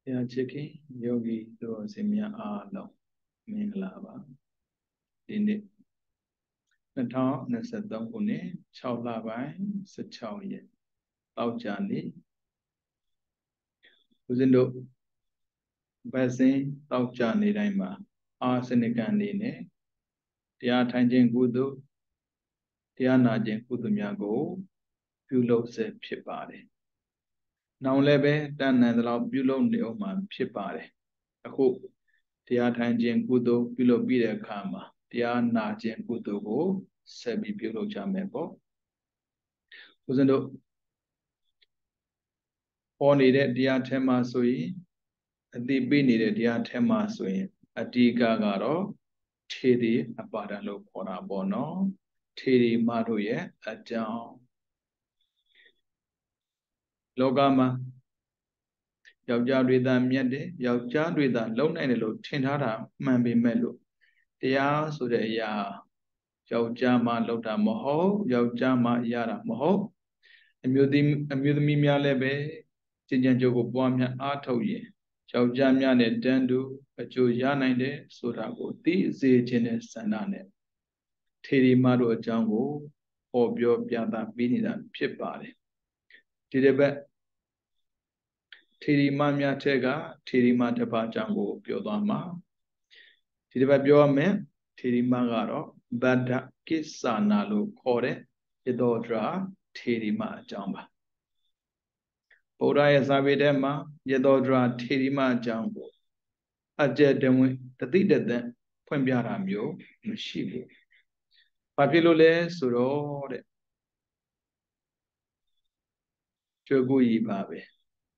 Ya cheki yogi do simya alo minglaba ini natao nasadam kune chawla bai sachaw ye tao jani uzindo basin tao jani dai ma asanikan ni ne tia thain chin kudu tia na chin kudu mya ko pyu lok se phitပါတယ်နောင်လည်းပဲတန်နန်တလောက်ပြုလုပ်နေအောင်မှာဖြစ်ပါတယ်အခုတရားထိုင်ခြင်းကုသိုလ်ပြုလုပ်ပြီးတဲ့အခါမှာတရားနာခြင်းကုသိုလ်ကိုဆက်ပြီးပြုလုပ်ကြမယ်ပေါ့ဦးဇင်းတို့ဟောနေတဲ့တရားထဲမှာဆိုရင်အတိပေးနေတဲ့တရားထဲမှာဆိုရင်အတိကကတော့ထေရီအပါဒံလို့ခေါ်တာပေါ့နော်ထေရီမတို့ရဲ့အကြောင်းလောကမှာယောက်ျားတွေသာမြတ်တယ်ယောက်ျားတွေသာလုံနိုင်တယ်လို့ထင်ထားတာမှန်ပေမဲ့လို့တရားဆိုတဲ့အရာယောက်ျားမှလောက်တာမဟုတ်ယောက်ျားမှရတာမဟုတ်အမျိုးသမီးများလည်းပဲကျင့်ကြံကြိုးကိုပွားများအားထုတ်ရင်ယောက်ျားများနဲ့တန်းတူအကျိုးရနိုင်တယ်ဆိုတာကိုသိစေခြင်းနဲ့ဆန္ဒနဲ့ထေရီမတို့အကြောင်းကိုဟောပြောပြသပေးနေတာဖြစ်ပါတယ်ဒီတစ်ပတ်ထေရီမများထက်ကထေရီမတစ်ပါးအကြောင်းကိုပြောသွားမှာဒီတစ်ပတ်ပြောရမယ်ထေရီမကတော့ဗဒ္ဒကိစ္ဆာနာလို့ခေါ်တဲ့ယသောဒရာထေရီမအကြောင်းပါဗုဒ္ဓရဲ့စာပေထဲမှာယသောဒရာထေရီမအကြောင်းကိုအကျက်တဝင်းတတိတသက်ဖွင့်ပြတာမျိုးမရှိဘူးဘာဖြစ်လို့လဲဆိုတော့တဲ့ကြွယ်ကိုကြီးပါပဲ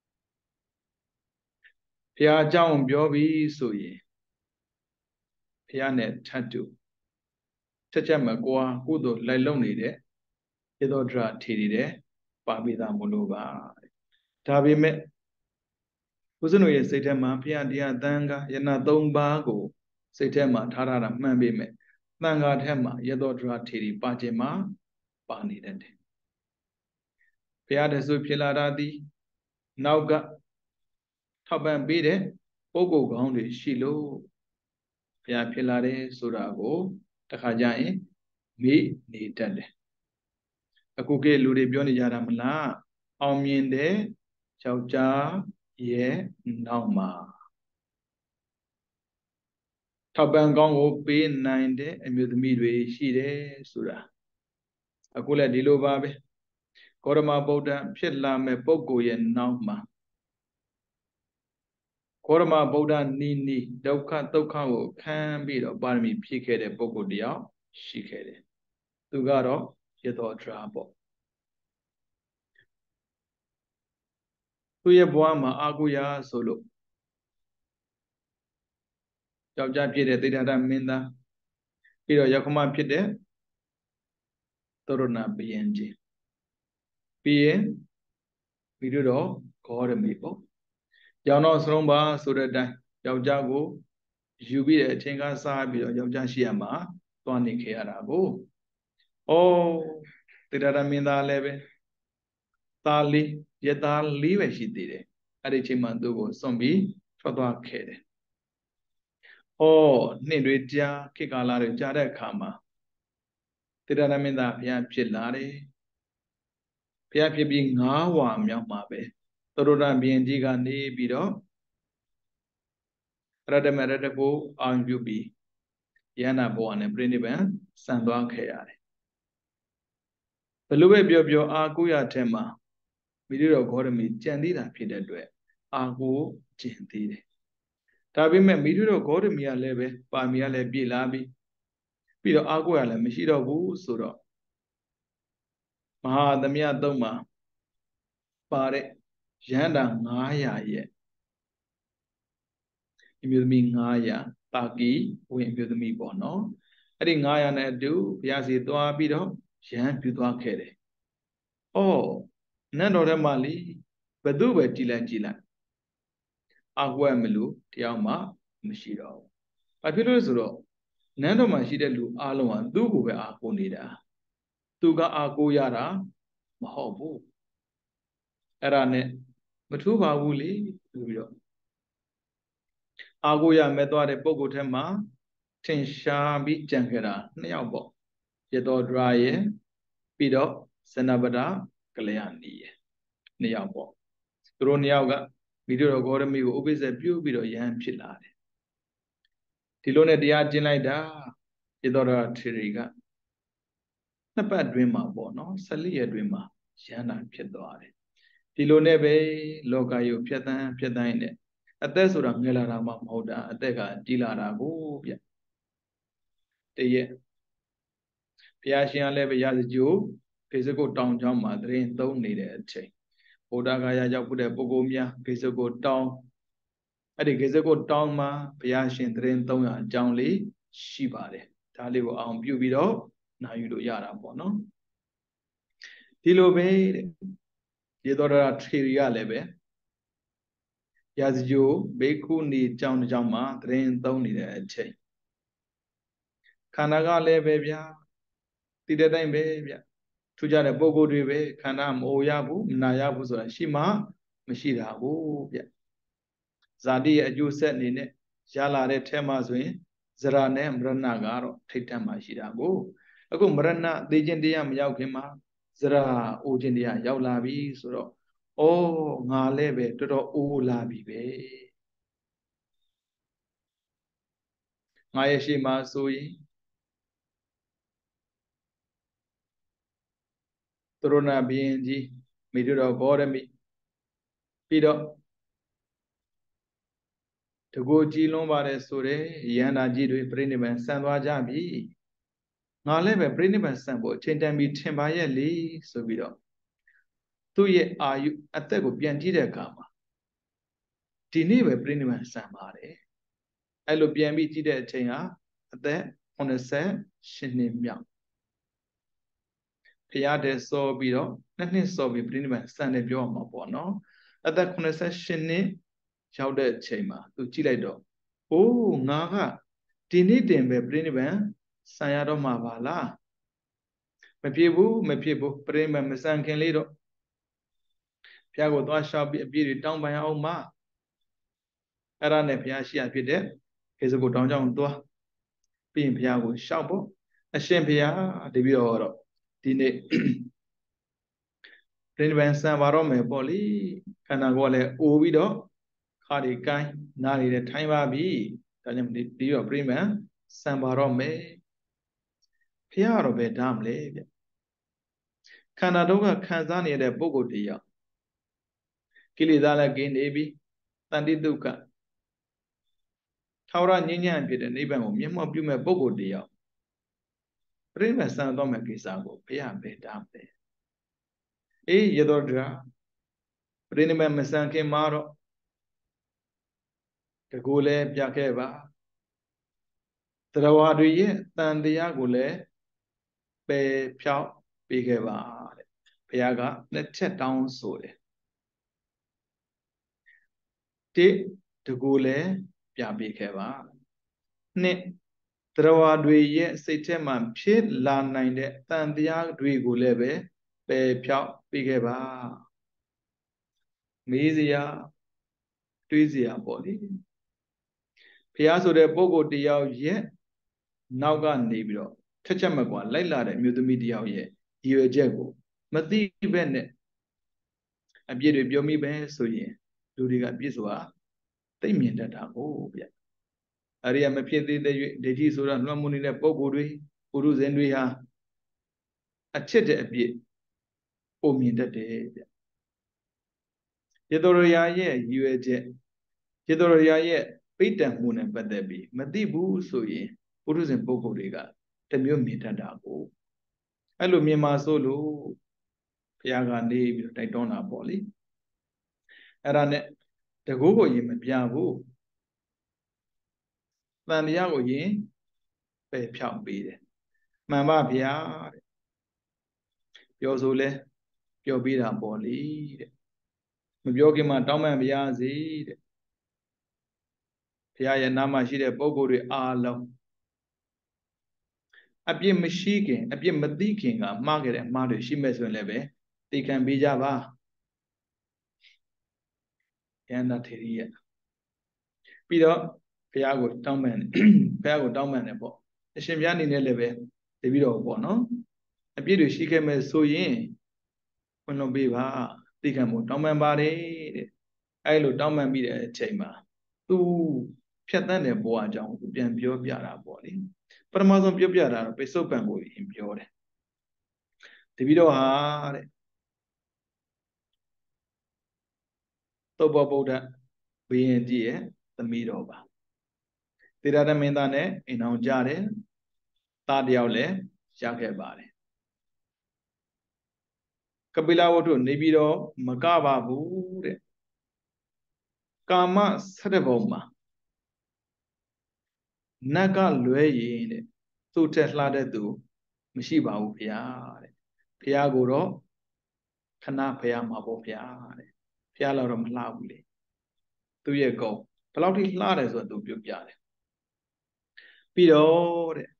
ဘုရားအကြောင်းပြောပြီးဆိုရင်ဘုရားနဲ့ထပ်တူချက်မကွာကုသိုလ်လိုက်လုံနေတဲ့ယသောဒရာထေရီတဲ့ပါပိသားမလို့ပါဒါပေမဲ့ဦးဇင်းတို့ရဲ့စိတ်ထဲမှာဘုရားတရားသံဃာယနာ၃ပါးကိုစိတ်ထဲမှာထားတာမှန်ပေမဲ့သံဃာထဲမှာယသောဒရာထေရီပါခြင်းမှာပါနေတတ်တယ်ဘုရားတဆူဖြစ်လာတာဒီနောက်ကထောက်ပံ့ပေးတဲ့ပုဂ္ဂိုလ်ကောင်းတွေရှိလို့ဘုရားဖြစ်လာတယ်ဆိုတာကိုတခါကြရင်မေ့နေတတ်တယ်အခုကလူတွေပြောနေကြတာမလားအောင်မြင်တဲ့ယောက်ျားရဲ့နောက်မှာထောက်ပံ့ကောင်းကိုပေးနိုင်တဲ့အမျိုးသမီးတွေရှိတယ်ဆိုတာအခုလည်းဒီလိုပါပဲဂေါတမဗုဒ္ဓဖြစ်လာမဲ့ပုဂ္ဂိုလ်ရဲ့နောက်မှာဂေါတမဗုဒ္ဓနီဒုက္ခဒုက္ခကိုခံပြီးတော့ပါရမီဖြည့်ခဲ့တဲ့ပုဂ္ဂိုလ်တယောက်ရှိခဲ့တယ်သူကတော့ယသောဒရာပေါ့သူရဲ့ဘဝမှာအာဟုရာဆိုလို့ယောက်ျားဖြစ်တဲ့သေတ္တာမင်းသားပြီးတော့ယက္ခမဖြစ်တဲ့သောရဏဘယင်ကြီးပြီးရင်ပြီးတော့ဂေါရမီပေါ့ကြောင်တော့စလုံးပါဆိုတဲ့အတိုင်းယောက်ျားကိုယူပြီးတဲ့အချိန်ကစားပြီးတော့ယောက်ျားရှိရမှာသွားနေခဲ့ရတာကိုဩသေတ္တာမင်းသားလည်းပဲသားလေးရသားလေးပဲရှိသေးတယ်အဲ့ဒီအချိန်မှသူ့ကိုစွန့်ပြီးထွက်သွားခဲ့တယ်နှစ်တွေကြာခေတ်ကာလတွေကြာတဲ့အခါမှာသေတ္တာမင်းသားဘုရားဖြစ်လာတယ်ဘုရားဖြစ်ပြီး9 ဝါမြောက်မှာပဲသရဏဘယင်ကြီးကနေပြီးတော့ရတ္တမရတ္တကိုအာရုံပြုပြီးယန္နာဘဝနဲ့ပြိဋိဘံစံသွားခဲ့ရတယ်ဘယ်လိုပဲပြောပြောအာကုရထဲမှာမိရိတော်ဂေါရမီကြံသေးတာဖြစ်တဲ့အတွက်အာကိုကျင်သေးတယ်ဒါပေမဲ့မိရိတော်ဂေါရမီကလည်းပဲပါမီကလည်းပြည့်လာပြီးတော့အာကိုရလည်းမရှိတော့ဘူးဆိုတော့မဟာသမယသုံးမှာပါတဲ့ယန္တာ900ရဲ့အမျိုးသမီး900တာကီဝင်အမျိုးသမီးပေါ့နော်အဲ့ဒီ900နဲ့အတူဘုရားစီသွားပြီးတော့ယဟန်ပြုသွားခဲ့တယ်နတ်တော်ထဲမှာလीဘသူပဲကြည်လိုက်အာကိုရမလို့တယောက်မှမရှိတော့ဘူးဘာဖြစ်လို့ဆိုတော့နန်းတော်မှာရှိတဲ့လူအားလုံးကသူ့ကိုပဲအာကိုနေတာသူကအာကိုရတာမဟုတ်ဘူးအဲ့ဒါနဲ့မထူးပါဘူးလေဆိုပြီးတော့အာကိုရမဲ့သွားတဲ့ပုဂ္ဂိုလ်ထဲမှာထင်ရှားပြီးကြံခဲ့တာနှစ်ယောက်ပေါ့ရသောဒရာရဲ့ပြီးတော့ဇနပဒကလျာဏီရဲ့နှစ်ယောက်ပေါ့သူတို့နှစ်ယောက်ကမိတို့တော်ဂေါရမီကိုဥပိ္ပဇ္ဇပြုပြီးတော့ယဟန်ဖြစ်လာတယ်ဒီလိုနဲ့တရားကျင့်လိုက်တာရသောဒရာထေရီကနှစ်ပတ်အတွင်းမှာပေါ့နော်14ရက်အတွင်းမှာယဟန္တာဖြစ်သွားတယ်ဒီလိုနဲ့ပဲလောကယုဖြတ်တန်းနဲ့အသက်ဆိုတာငယ်လာတာမှမဟုတ်တာအသက်ကကြီးလာတာကိုဗျတရက်ဘုရားရှင်ကလည်းပဲရာဇဂျိုခေစကုတ်တောင်ကျောင်းမှာတရင်သုံးနေတဲ့အချိန်ဗုဒ္ဓဂါယရောက်တဲ့ပုဂ္ဂိုလ်များခေစကုတ်တောင်အဲ့ဒီခေစကုတ်တောင်မှာဘုရားရှင်တရင်300အကြောင်းလေးရှိပါတယ်ဒါလေးကိုအောင်ပြုပြီးတော့နာယူလို့ရတာပေါ့နော်ဒီလိုပဲတဲ့ရေတော်ရာထေရီကလည်းပဲရာဇဂျိုဘေခုနီကျောင်းတစ်ကျောင်းမှာတရင်သုံးနေတဲ့အချိန်ခန္ဓာကလည်းပဲဗျာတည်တဲ့တိုင်းပဲဗျထူးခြားတဲ့ပုံကိုယ်တွေပဲခန္ဓာမအိုရဘူးမနာရဘူးဆိုတာရှိမှမရှိတာဘူးဗျဇာတိရဲ့အကျိုးဆက်အနေနဲ့ရလာတဲ့ထဲမှာဆိုရင်ဇရာနဲ့မရဏကတော့ထိတ်တန့်မှရှိတာကိုအခုမရဏသိခြင်းတရားမရောက်ခင်မှာဇရာအိုခြင်းတရားရောက်လာပြီဆိုတော့ဩငါလည်းပဲတော်တော်အိုလာပြီပဲငါရဲ့ရှိမှဆိုရင်သရဏဘုရင်ကြီးမိတို့တော်ဂေါရမိပြီးတော့တကိုကြီးလွန်ပါတယ်ဆိုတဲ့ယန္တာကြီးတွေပြိဋိဘံဆံသွားကြပြီငါလည်းပဲပြိဋိဘံဆံဖို့အချိန်တန်ပြီးထင်ပါရဲ့လေဆိုပြီးတော့သူ့ရဲ့အာယုအသက်ကိုပြန်ကြည့်တဲ့အခါမှာဒီနေ့ပဲပြိဋိဘံဆံပါတယ်အဲ့လိုပြန်ပြီးကြည့်တဲ့အချိန်ဟာအသက်88နှစ်မြောက်ဖရာတဲ့စောပြီးတော့နှစ်စောပြီးပြိဋိဘံဆံတယ်ပြောမှာပေါ့နော်အသက်88နှစ်ရောက်တဲ့အချိန်မှာသူကြည့်လိုက်တော့အိုးငါကဒီနေ့တင်ပဲပြိဋိဘံဆံရတော့မှာပါလားမဖြစ်ဘူးပြိဋိဘံမဆံခင်လေးတော့ဘုရားကိုသွားလျှောက်ပြီးအပြည့်တွေတောင်းပန်အောင်မအဲ့ဒါနဲ့ဘုရားရှိရဖြစ်တဲ့ခေစကိုတောင်းကြောင်းသွားပြီးရင်ဘုရားကိုလျှောက်ဖို့အရှင်ဘုရားတပည့်တော်တော့ဒီနေ့ပြိဋိဘံဆံပါတော့မယ်ပေါ့လေခန္ဓာကိုယ်လည်းအိုပြီးတော့ခါဒီကိုင်းနားရည်ထိုင်းပါပြီဒါကြောင့်ဒီတော့ပြိဋိဘံဆံပါတော့မယ်ဘုရားကတော့ဘယ်ဒါမလဲဗျခန္ဓာဒုက္ခခံစားနေတဲ့ပုဂ္ဂိုလ်တရားကိလေသာလည်းကင်းနေပြီတန်တိဒုက္ခထာဝရငြိမ်းချမ်းဖြစ်တဲ့နိဗ္ဗာန်ကိုမျက်မှောက်ပြုမဲ့ပုဂ္ဂိုလ်တရားပြိဋိဘံဆံတော့မဲ့ကိစ္စကိုဘုရားဘယ်ဒါမလဲအေးရသောဒရာပြိဋိဘံမဆံခင်မှာတော့တကူလည်းပြခဲ့ပါတရားဝါတွေရဲ့တန်တရားကိုလည်းပယ်ဖြောက်ပေးခဲ့ပါတဲ့ဘုရားကနှစ်ချက်တောင်းဆိုတယ်တိတကူလည်းပြပေးခဲ့ပါနှစ်တရားဝါတွေရဲ့စိတ်ထဲမှာဖြစ်လာနိုင်တဲ့တန်တရားတွေကိုလည်းပဲပယ်ဖြောက်ပေးခဲ့ပါမေးစရာတွေးစရာပေါ့လေဘုရားဆိုတဲ့ပုဂ္ဂိုလ်တယောက်ရဲ့နောက်ကနေပြီးတော့ထက်ချက်မကွာလိုက်လာတဲ့အမျိုးသမီးတယောက်ရဲ့ရည်ရွယ်ချက်ကိုမသိဘဲနဲ့အပြည့်တွေပြောမိပဲဆိုရင်လူတွေကပြည့်စွာသိမြင်တတ်တာကိုဗျအရိယာမဖြစ်သေးတဲ့ဒိဋ္ဌိဆိုတာလွှမ်းမိုးနေတဲ့ပုဂ္ဂိုလ်တွေပုရုဇဉ်တွေဟာအချစ်တဲ့အပြည့်ပုံမြင်တတ်တယ်ဗျယေတရယာရဲ့ရည်ရွယ်ချက်ယေတရယာရဲ့ပိဋ္ဌံမှုနဲ့ပတ်သက်ပြီးမသိဘူးဆိုရင်ပုရုဇဉ်ပုဂ္ဂိုလ်တွေကတမျိုးမြင်တတ်တာကိုအဲ့လိုမြင်မှာဆိုလို့ဘုရားကနေပြီးတော့တိုက်တွန်းတာပေါ့လေအဲ့ဒါနဲ့တကူကိုရင်မပြဘူးတန်တရားကိုရင်ပယ်ဖြောက်ပေးတယ်မှန်ပါဗျာတဲ့ပြောဆိုလဲပြောပေးတာပေါ့လေတဲ့မပြောခင်မှာတောင်းပန်ပါစေတဲ့ဘုရားရဲ့နာမရှိတဲ့ပုဂ္ဂိုလ်တွေအားလုံးအပြစ်မရှိခင်အပြစ်မသိခင်ကမှားခဲ့တဲ့မှားတွေရှိမဲ့ဆိုရင်လည်းပဲသိခံပေးကြပါယန္တာထေရီရဲ့ပြီးတော့ဘုရားကိုတောင်းပန်ဘုရားကိုတောင်းပန်တယ်ပေါ့အရှင်ဘုရားအနေနဲ့လည်းပဲတပည့်တော်ပေါ့နော်အပြည့်တွေရှိခဲ့မဲ့ဆိုရင်ခွင့်လွှတ်ပေးပါသိခံဖို့တောင်းပန်ပါတယ်တဲ့အဲ့လိုတောင်းပန်ပြီးတဲ့အချိန်မှာသူဖြတ်တန်းတဲ့ဘဝအကြောင်းကိုပြန်ပြောပြတာပေါ့လေပထမဆုံးပြောပြတာတော့ပိဿုပန်ကိုရင်ပြောတယ်တပည့်တော်ဟာတဲ့သုဘဗုဒ္ဓဘုရင်ကြီးရဲ့သမီးတော်ပါသေရတမင်းသားနဲ့အိမ်အောင်ကြတယ်သားတယောက်လည်းရခဲ့ပါတယ်ကပိလဝတ္ထုနေပြီးတော့မကပါဘူးတဲ့ကာမ17ဘုံမှာနတ်ကလွဲရင်တဲ့သူ့ထက်လှတဲ့သူမရှိပါဘူးဗျာတဲ့ဘုရားကိုတော့ခဏဘုရားမှာပေါ့ဗျာတဲ့ဘုရားတော့မလှဘူးလေသူ့ရဲ့ကုံဘယ်လောက်ထိလှတယ်ဆိုတော့သူပြောပြတယ်ပြီးတော့တဲ့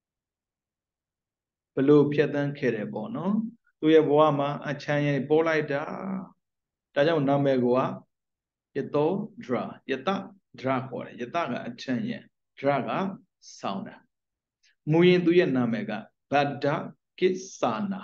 ဘလို့ဖြတ်သန်းခဲ့တယ်ပေါ့နော်သူ့ရဲ့ဘဝမှာအချမ်းရဲ့ပေါ်လိုက်တာဒါကြောင့်နာမည်ကယတောဒရာယတဒရာခေါ်တယ်ယတကအချမ်းရဲ့ဒရာကဆောင်းတာမူရင်သူရဲ့နာမည်ကဗဒ္ဒကိစ္ဆာနာ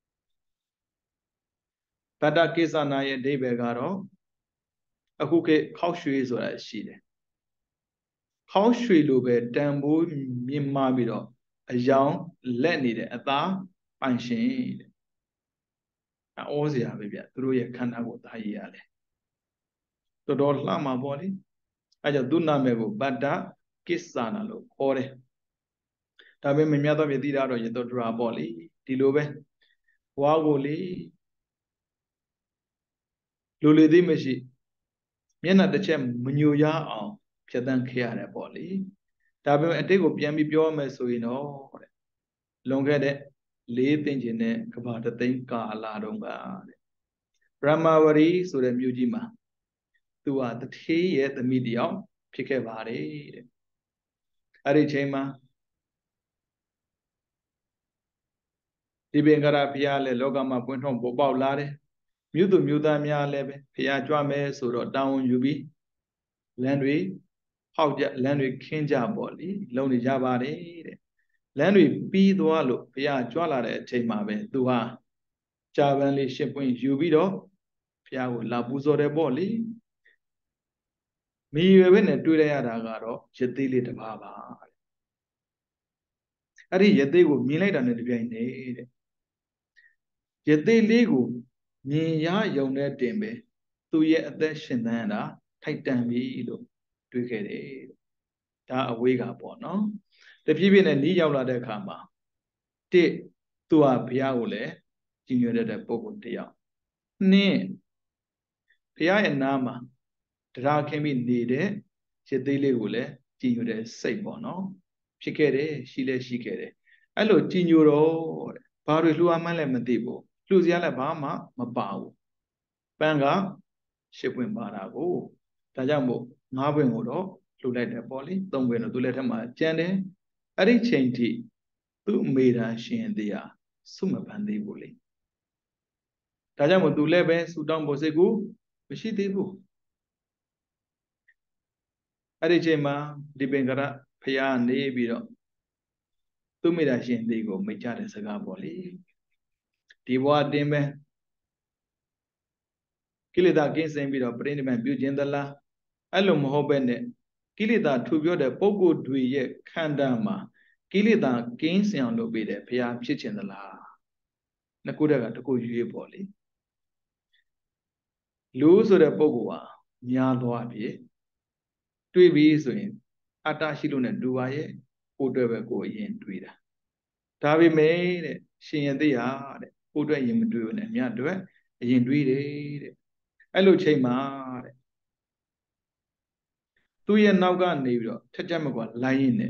ဗဒ္ဒကိစ္ဆာနာရဲ့အဓိပ္ပာယ်ကတော့အခုခေတ်ခောက်ရွှေဆိုတာရှိတယ်ခောက်ရွှေလိုပဲတန်ဖိုးမြင့်မားပြီးတော့အယောင်လက်နေတဲ့အသားပိုင်ရှင်တဲ့အောစရာပဲဗျသူတို့ရဲ့ခန္ဓာကိုသားရည်ရတယ်တော်တော်လှမှာပေါ့လေအဲကြောင့်သူ့နာမည်ကိုဗဒ္ဒကိစ္ဆာနာလို့ခေါ်တယ်ဒါပေမဲ့မြတ်သောမြတ်သိတာတော့ယတောဒရာပေါ့လေဒီလိုပဲဘဝကိုလေလူလေသိမရှိမျက်နှာတစ်ချက်မညိုရအောင်ဖြတ်တန်းခဲ့ရတယ်ပေါ့လေဒါပေမဲ့အတိတ်ကိုပြန်ပြီးပြောရမယ်ဆိုရင်တော့တဲ့လွန်ခဲ့တဲ့4သိန်းကျင်တဲ့ကဘာတသိန်းကာလတုန်းကတဲ့ဗြဟ္မာဝရီဆိုတဲ့မြို့ကြီးမှာသူဟာတထေးရဲ့သမီးတယောက်ဖြစ်ခဲ့ပါတယ်တဲ့အဲ့ဒီချိန်မှာဒီပင်ကရဘုရားလည်းလောကမှာပွင့်ထွန်းပေါ်ပေါက်လာတယ်မြို့သူမြို့သားများလည်းပဲဘုရားကြွမယ်ဆိုတော့တောင်းဝန်ယူပြီးလမ်းတွေဟောက်ကြလမ်းတွေခင်းကြပေါ့လေလုံနေကြပါတယ်တဲ့လမ်းတွေပြီးသွားလို့ဘုရားကြွလာတဲ့အချိန်မှာပဲသူဟာကြာပန်းလေးရှစ်ပွင့်ယူပြီးတော့ဘုရားကိုလာပူဇော်တယ်ပေါ့လေမိရွယ်ပဲနဲ့တွေ့ရတာကတော့ရသေးလေးတစ်ပါးပါအဲ့ဒီရသေးကိုမြင်လိုက်တာနဲ့တပြိုင်နက်တဲ့ရသေးလေးကိုမြင်ရယုံတဲ့တင်ပဲသူရဲ့အသက်ရှင်သန်တာထိုက်တန်ပြီလို့တွေးခဲ့တယ်ဒါအဝေးကပေါ့နော်တဖြည်းဖြည်းနဲ့နီးရောက်လာတဲ့အခါမှာတစ်သူဟာဘုရားကိုလည်းကြည်ညိုတဲ့ပုဂ္ဂိုလ်တစ်ယောက်နှစ်ဘုရားရဲ့နာမှာတရားခင်းပြီးနေတဲ့ရသေးလေးကိုလည်းကြည်ညိုတဲ့စိတ်ပေါ့နော်ဖြစ်ခဲ့တယ်ရှိလဲရှိခဲ့တယ်အဲ့လိုကြည်ညိုတော့တဲ့ဘာတွေလှူအပ်မှန်းလည်းမသိဘူးလှူစရာလည်းဘာမှမပါဘူးပန်းက10ပွင့်ပါတာကိုဒါကြောင့်မို့9ပွင့်ကိုတော့လှူလိုက်တယ်ပေါ့လေ3ပွင့်တော့သူလက်ထက်မှာကျန်တယ်အဲ့ဒီချိန်ထိသူ့အမေရာရှင်တရားစုမပန်းသေးဘူးလေဒါကြောင့်မို့သူလည်းပဲဆူတောင်းဖို့စိတ်ကူမရှိသေးဘူးအဲ့ဒီချိန်မှာဒီပင်ကရဖရာနေပြီးတော့သူ့မိသားရှင်သေးကိုမိတ်ကြတဲ့စကားပေါ့လေဒီဘဝတင်ပဲကိလေသာကင်းစင်ပြီးတော့ပြိဋိဘံပြုခြင်းသလားအဲ့လိုမဟုတ်ပဲနဲ့ကိလေသာထူပြောတဲ့ပုဂ္ဂိုလ်တွေရဲ့ခန္ဓာမှာကိလေသာကင်းစင်အောင်လုပ်ပေးတယ်ဘုရားဖြစ်ခြင်းသလားနှစ်ခုတည်းကတခုရွေးပေါ့လေလူဆိုတဲ့ပုဂ္ဂိုလ်ဟာများသွားပြီတွေးပြီးဆိုရင်အတ္တရှိလို့ ਨੇ တူပါရဲ့ကိုယ်တွဲပဲကိုယ်အရင်တွေးတာဒါပေမဲ့တဲ့ရှင်ရသေးဟာတဲ့ကိုယ်တွဲရင်မတွေးဘူး ਨੇ မြတ်တွဲအရင်တွေးတယ်တဲ့အဲ့လိုချိန်မှာတဲ့သူ့ရဲ့နောက်ကနေပြီးတော့ထက်ကြက်မကွာလိုင်းရင်နဲ့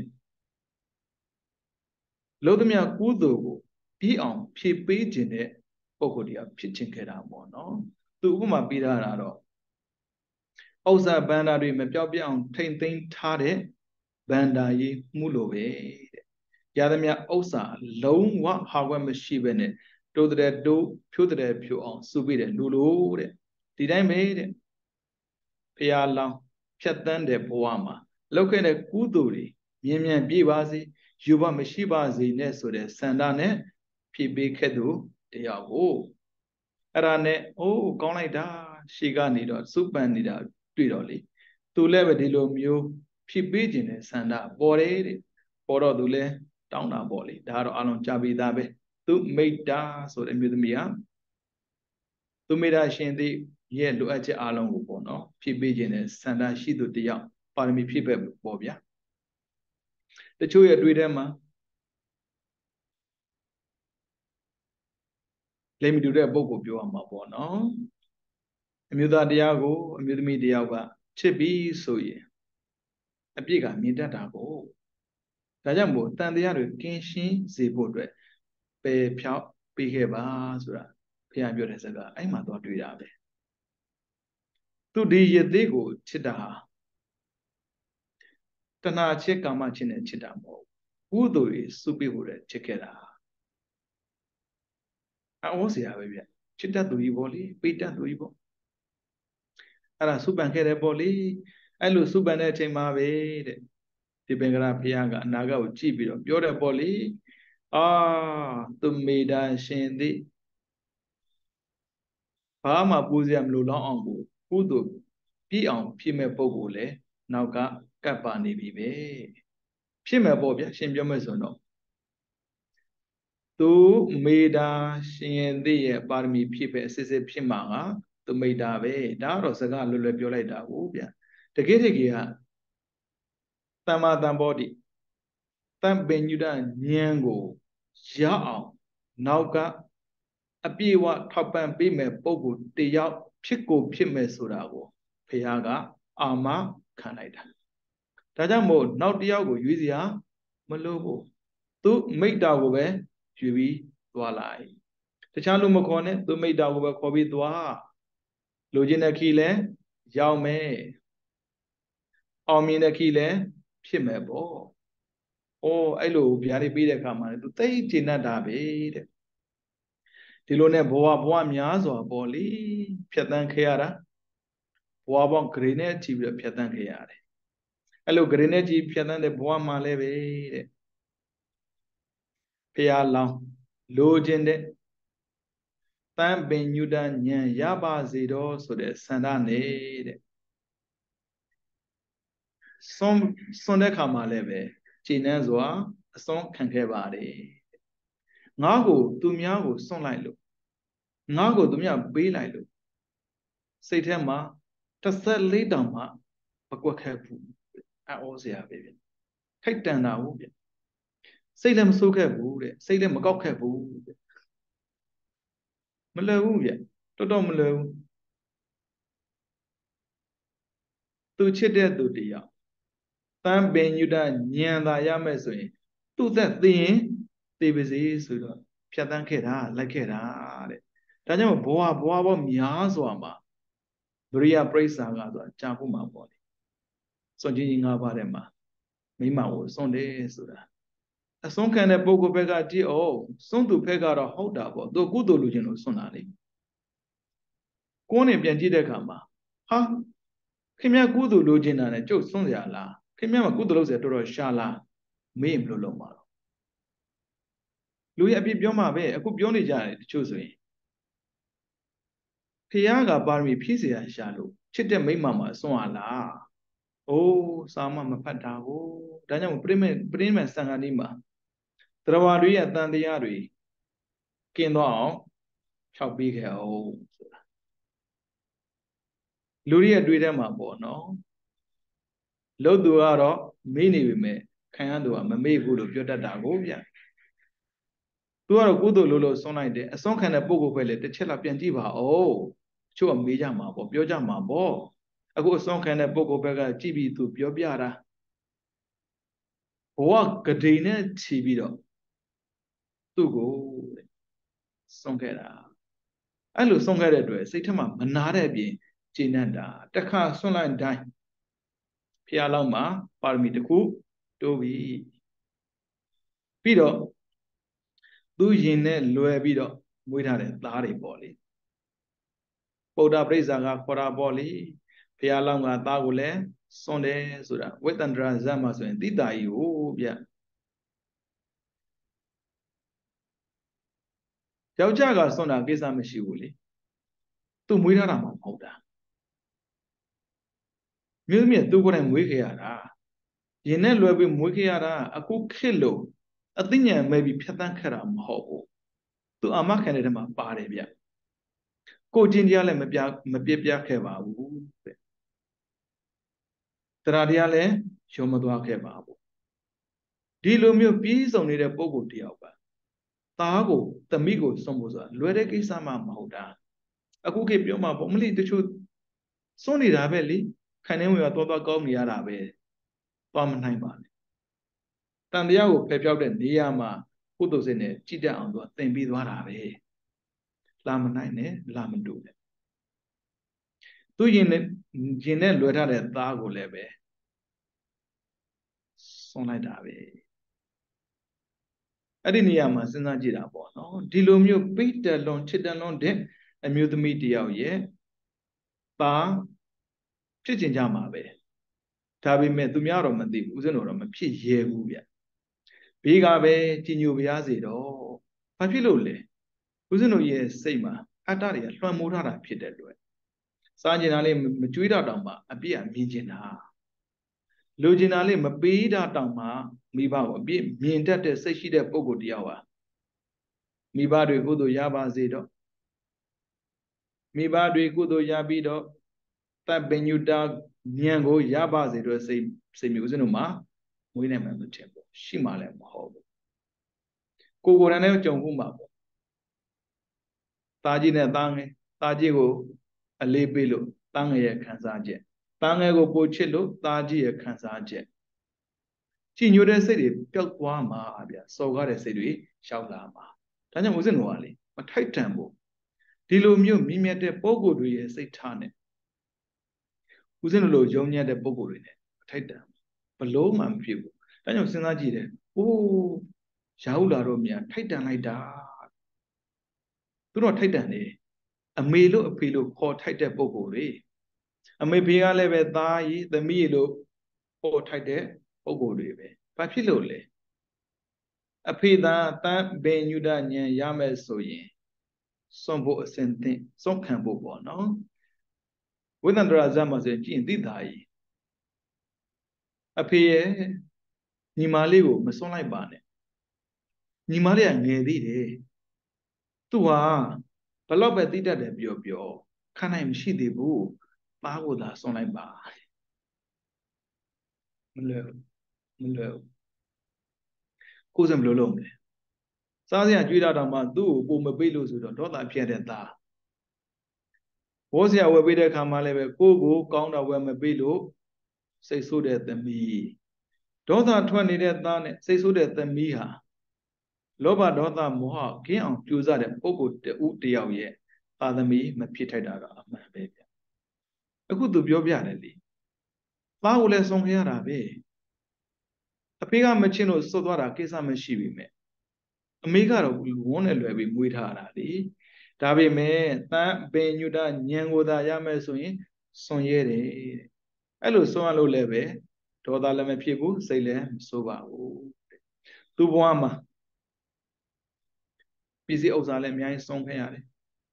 လုံးသမျှကုသိုလ်ကိုပြီးအောင်ဖြည့်ပေးခြင်းတဲ့ပုံကိုယ်တရားဖြစ်ခြင်းခဲ့တာပေါ့နော်သူဥပမာပေးထားတာတော့ဥစ္စာဗန္ဒာတွေမပြောက်ပြအောင်ထိမ့်သိမ်းထားတဲ့ဗန္ဒာကြီးမှုလိုပဲတဲ့ရသမျှဥစ္စာလုံးဝဟာဝက်မရှိပဲနဲ့တိုးတဲ့တိုးဖြိုးတဲ့ဖြိုးအောင်စုပြီးတဲ့လူလိုတဲ့ဒီတိုင်းပဲတဲ့ဖရာလောင်းဖြတ်တန်းတဲ့ဘဝမှာလောက်ခဲ့တဲ့ကုသိုလ်တွေမြင်မြန်ပြည့်ပါစေယူပါမရှိပါစေနဲ့ဆိုတဲ့ဆန္ဒနဲ့ဖြည့်ပေးခဲ့သူတရားကိုအဲ့ဒါနဲ့အိုးကောင်းလိုက်တာရှေ့ကနေတော့စုပန်နေတာတွေ့တော့လေသူလည်းပဲဒီလိုမျိုးဖြည့်ပေးခြင်းနဲ့ဆန္ဒပေါ်တယ်တဲ့ပေါ်တော့သူလည်းတောင်းတာပေါ့လေဒါကတော့အလုံးကြပြီးသားပဲသူမိတ္တာဆိုတဲ့အမျိုးသမီးဟာသူမိတ္တာရှင်သည်ရဲ့လိုအပ်ချက်အလုံးကိုပေါ့နော်ဖြည့်ပေးခြင်းနဲ့ဆန္ဒရှိသူတယောက်ပါရမီဖြည့်ပဲပေါ့ဗျာတချို့ရဲ့တွေ့ထဲမှာလိမ္မတူတဲ့ပုဂ္ဂိုလ်ပြောရမှာပေါ့နော်အမျိုးသားတရားကိုအမျိုးသမီးတယောက်ကချစ်ပြီးဆိုရင်အပြစ်ကမြင်တတ်တာကိုဒါကြောင့်မို့တန်တရားတွေကင်းရှင်းစေဖို့အတွက်ပယ်ဖြောက်ပေးခဲ့ပါဆိုတာဘုရားပြောတဲ့စကားအဲ့မှာတော့တွေ့တာပဲသူဒီယသိကိုချစ်တာဟာတဏှာချစ်ကာမချစ်နဲ့ချစ်တာမဟုတ်ဘူးကုသိုလ်တွေစုပေးဖို့ချစ်ခဲ့တာအော်စရာပဲဗျချစ်တတ်သူကြီးပေါ့လေပိတ်တတ်သူကြီးပေါ့အဲ့ဒါစုပန်ခဲ့တယ်ပေါ့လေအဲ့လိုစုပန်တဲ့အချိန်မှာပဲတဲ့ဒီပင်ကရဘုရားကအနာဂတ်ကိုကြည့်ပြီးတော့ပြောတယ်ပေါ့လေအာသူမေတ္တာရှင်သည်ဘာမှပူစရာမလိုတော့အောင်ကိုကုသိုလ်ပြည့်အောင်ဖြစ်မဲ့ပုံကိုလည်းနောက်ကကပ်ပါနေပြီပဲဖြစ်မဲ့ပေါ့ဗျာရှင်ပြောမဲ့ဆိုတော့သူမေတ္တာရှင်သည်ရဲ့ပါရမီဖြည့်ပဲအစစ်စစ်ဖြစ်မှာကသူမေတ္တာပဲဒါကတော့စကားလွယ်လွယ်ပြောလိုက်တာကိုဗျာတကယ်တကယ်ကတမ္မာတံဘောတိတံပင်ညုတဉာဏ်ကိုရအောင်နောက်ကအပြည့်ဝထောက်ပံ့ပေးမဲ့ပုံကိုတယောက်ဖြစ်ကိုဖြစ်မဲ့ဆိုတာကိုဘုရားကအာမခံလိုက်တာဒါကြောင့်မို့နောက်တယောက်ကိုရွေးစရာမလိုဘူးသူမိတ္တာကိုပဲရွေးပြီးသွားလိုက်တခြားလူမခေါ်နဲ့သူမိတ္တာကိုပဲခေါ်ပြီးသွားလူချင်းတဲ့ခီလဲရောက်မယ်အောင်မြင်တဲ့ခီလဲဖြစ်မယ်ပေါ့အိုးအဲ့လိုဗျာတွေပြီးတဲ့အခါမှာသူသိကျင့်တတ်တာပဲတဲ့ဒီလိုနဲ့ဘဝများစွာပေါ့လေဖြတ်တန်းခဲ့ရတာဘဝပေါင်းဂရေနဲ့ချီပြီးတော့ဖြတ်တန်းခဲ့ရတယ်အဲ့လိုဂရေနဲ့ချီဖြတ်တန်းတဲ့ဘဝမှာလည်းပဲတဲ့ဖရာလောင်းလိုချင်တဲ့တန်ပင်ညုတဉာဏ်ရပါစေတော့ဆိုတဲ့ဆန္ဒနဲ့တဲ့စွန်တဲ့ခါမှာလည်းပဲခြေနှမ်းစွာအစွန်ခံခဲ့ပါတယ်ငါ့ကိုသူများကိုစွန့်လိုက်လို့ငါ့ကိုသူများပေးလိုက်လို့စိတ်ထဲမှာ14တောင်မှမကွက်ခဲ့ဘူးအော်စရာပဲဗျထိုက်တန်တာဟုတ်ဗျစိတ်လည်းမဆိုးခဲ့ဘူးတဲ့စိတ်လည်းမကောက်ခဲ့ဘူးမလွယ်ဘူးဗျတော်တော်မလွယ်ဘူးသူချစ်တဲ့သူတယောက်တန်ပင်ညုတဉာဏ်သာရမယ်ဆိုရင်သူ့သက်သိရင်သိပါစေဆိုတော့ဖြတ်တန်းခဲ့တာလိုက်ခဲ့တာတဲ့ဒါကြောင့်ဘဝပေါင်းများစွာမှာဒုရိယပရိစ္ဆာကဆိုတာကြာဖို့မှာပေါ့လေစွန့်ကြီး၅ပါးထဲမှာမိမကိုစွန့်တယ်ဆိုတာအစွန့်ခံတဲ့ပုဂ္ဂိုလ်ဘက်ကကြည့်အောင်စွန့်သူဘက်ကတော့ဟုတ်တာပေါ့သူကုသိုလ်လူချင်းလို့စွန့်တာလေကိုယ်နဲ့ပြန်ကြည့်တဲ့အခါမှာဟာခင်ဗျာကုသိုလ်လိုချင်တာနဲ့ကျုပ်စွန့်စရာလားခင်ဗျားမကုသိုလ်လုပ်စရာတော်တော်ရှာလားမေ့ရင်ဘယ်လိုလုပ်မှာတော့လူရဲ့အပြစ်ပြောမှာပဲအခုပြောနေကြတယ်တချို့ဆိုရင်ဖះကပါရမီဖြည့်เสียရှာလို့ချစ်တဲ့မိမမှာစွန့်ရလားအိုးစာမမဖတ်တာကိုဒါကြောင့်ပရိမေစံဃာနီးမှာတရားတွေရဲ့တန်တရားတွေကင်းသွားအောင်ဖြောက်ပြီးခဲ့အောင်ဆိုတာလူတွေရဲ့တွေးထဲမှာပေါ့နော်လို့သူကတော့မေ့နေပြီမဲ့ခံရသူကမမေ့ဘူးလို့ပြောတတ်တာကိုဗျသူကတော့ကုသိုလ်လို့စွန့်လိုက်တယ်အစွန့်ခံတဲ့ပုဂ္ဂိုလ်ပဲလေတစ်ချက်လောက်ပြန်ကြည့်ပါဦးတချို့ကမေးကြမှာပေါ့ပြောကြမှာပေါ့အခုအစွန့်ခံတဲ့ပုဂ္ဂိုလ်ဘက်ကကြည့်ပြီးသူပြောပြတာဘဝဂဒိနဲ့ခြီးပြီးတော့သူ့ကိုစွန့်ခဲ့တာအဲ့လိုစွန့်ခဲ့တဲ့အတွက်စိတ်ထက်မှမနာတဲ့အပြင်ကျေနပ်တာတခါစွန့်လိုက်တိုင်းဖះလောက်မှာပါရမီတစ်ခုတိုးပြီးတော့သူရင်နဲ့လွယ်ပြီးတော့မွေးထားတဲ့သားတွေပေါ့လေဗုဒ္ဓပရိစ္ဆာကခေါ်တာပေါ့လေဘုရားလောင်းကသားကိုလည်းစွန့်တယ်ဆိုတာဝိတ္တန္တရာဇတ်မှာဆိုရင်တိတာကြီးကိုဗျယောက်ျားကစွန့်တာကိစ္စမရှိဘူးလေသူမွေးထားတာမှမဟုတ်တာမြို့သမီးသူကိုယ်တိုင်မွေးခဲ့ရတာရင်နဲ့လွယ်ပြီးမွေးခဲ့ရတာအခုခေတ်လို့အသိဉာဏ်မဲ့ပြီးဖြတ်တန်းခဲ့တာမဟုတ်ဘူးသူအာမခံတဲ့ထဲမှာပါတယ်ဗျကိုကျင့်တရားလည်းမပြပြခဲ့ပါဘူးတဲ့တရားတရားလည်းရုံမသွားခဲ့ပါဘူးဒီလိုမျိုးပြီးဆုံးနေတဲ့ပုံကိုတယောက်ကသားကိုသမီးကိုစွန့်ဖို့ဆိုတာလွယ်တဲ့ကိစ္စမှမဟုတ်တာအခုခေတ်ပြောမှာပေါ့မလိတချို့စွန့်နေတာပဲလေခိုင်နေဝင်ကသွားကောင်းနေရတာပဲသွားမနိုင်ပါနဲ့တန်တရားကိုဖယ်ဖြောက်တဲ့နေရာမှာကုသိုလ်စိတ်နဲ့ကြည်တတ်အောင်သူကသင်ပြီးသွားတာပဲလာမနိုင်နဲ့လာမတူနဲ့သူရင်နဲ့လွယ်ထားတဲ့သားကိုလည်းပဲစွန့်လိုက်တာပဲအဲ့ဒီနေရာမှာစဉ်းစားကြည့်တာပေါ့နော်ဒီလိုမျိုးပိတ်တလွန်ချစ်တလွန်တဲ့အမျိုးသမီးတယောက်ရဲ့သားဖြစ်ကျင်ကြမှာပဲဒါပေမဲ့သူများတော့မသိဘူးဦးဇင်းတော်တော့မဖြစ်ရဲဘူးဗျဘေးကပဲကြီးညိုပါရစေတော့ဘာဖြစ်လို့လဲဦးဇင်းတို့ရဲ့စိတ်မှာအတ္တတွေကလွှမ်းမိုးထားတာဖြစ်တဲ့အတွက်စားကျင်တာလေးမကြွေးတာတောင်မှအပြည့်အမြင်ကျင်တာလိုချင်တာလေးမပေးတာတောင်မှမိဘကိုအပြည့်မြင်တတ်တဲ့စိတ်ရှိတဲ့ပုဂ္ဂိုလ်တယောက်ဟာမိဘတွေကုသိုလ်ရပါစေတော့မိဘတွေကုသိုလ်ရပြီးတော့တပ်ပညုတာဉာဏ်ကိုရပါစေတော့စိတ်မျိုးဦးဇင်းတို့မှာမွေးနိုင်မှမထင်ဘူးရှိမှလည်းမဟုတ်ဘူးကိုယ်တိုင်လည်းကြုံမှုမှာပေါ့သားကြီးနဲ့သားငယ်သားကြီးကိုအလေးပေးလို့သားငယ်ရဲ့ခံစားချက်သားငယ်ကိုပိုချစ်လို့သားကြီးရဲ့ခံစားချက်ကြည်ညိုတဲ့စိတ်တွေပျောက်သွားမှာဗျစော်ကားတဲ့စိတ်တွေရောက်လာမှာဒါကြောင့်ဦးဇင်းတော်ကလေမထိုက်တန်ဘူးဒီလိုမျိုးမြင့်မြတ်တဲ့ပုဂ္ဂိုလ်တွေရဲ့စိတ်ထားနဲ့ဦးဇင်းတို့လိုယုံညံ့တဲ့ပုဂ္ဂိုလ်တွေနဲ့မထိုက်တန်ဘလို့မှမဖြစ်ဘူးဒါကြောင့်စဉ်းစားကြည့်တယ်အိုးရာဟုလာတော့မြန်ထိုက်တန်လိုက်တာသူတို့ထိုက်တန်တယ်အမေလို့အဖေလို့ခေါ်ထိုက်တဲ့ပုဂ္ဂိုလ်တွေအမေဖေကလည်းပဲသားကြီးသမီးလို့ခေါ်ထိုက်တဲ့ပုဂ္ဂိုလ်တွေပဲဘာဖြစ်လို့လဲအဖေသာတန်ဘင်ညုဒဉာဏ်ရမယ်ဆိုရင်စွန့်ဖို့အစဉ်သင့်စွန့်ခံဖို့ပေါ့နော်ဝိသန္တရာဇတ်မှာဆိုရင်ကြည့်ရင်သိတာကြီးအဖေရဲ့ညီမလေးကိုမစွန့်လိုက်ပါနဲ့ညီမလေးကငယ်သေးတယ်သူဟာဘလောက်ပဲသိတတ်တယ်ပြောခံနိုင်မရှိသေးဘူးသားကိုသာစွန့်လိုက်ပါမလွယ်ဘူးကိုယ်စံဘယ်လိုလုပ်မလဲစားစရာကြွေးတာတောင်မှသူ့ကိုပုံမပေးလို့ဆိုတော့ဒေါသဖြစ်တဲ့သားဘောစရာဝယ်ပေးတဲ့ခါမှလည်းပဲကိုကောင်းတာဝယ်မပေးလို့စိတ်ဆိုးတဲ့သမီးဒေါသထွက်နေတဲ့သားနဲ့စိတ်ဆိုးတဲ့သမီးဟာလောဘဒေါသမောဟကင်းအောင်ကြိုးစားတဲ့ပုဂ္ဂိုလ်တယောက်ရဲ့သာသမီမဖြစ်ထိုက်တာတော့အမှန်ပဲဗျအခုသူပြောပြတယ်လေသားကိုလည်းဆုံးခဲ့ရတာပဲအဖေကမချစ်လို့စွတ်သွားတာကိစ္စမရှိပြီမဲ့အမေကတော့ဝန်းနဲ့လွယ်ပြီးမွေးထားတာလေဒါပေမဲ့တန်ပင်ညုတဉာဏ်ကိုသာရမယ်ဆိုရင်စွန့်ရဲတယ်အဲ့လိုစွန့်ရလို့လည်းပဲဒေါသလည်းမဖြစ်ဘူးစိတ်လည်းမဆိုးပါဘူးသူ့ဘဝမှာပစ္စည်းဥစ္စာလည်းအများကြီးဆုံးခဲ့ရတယ်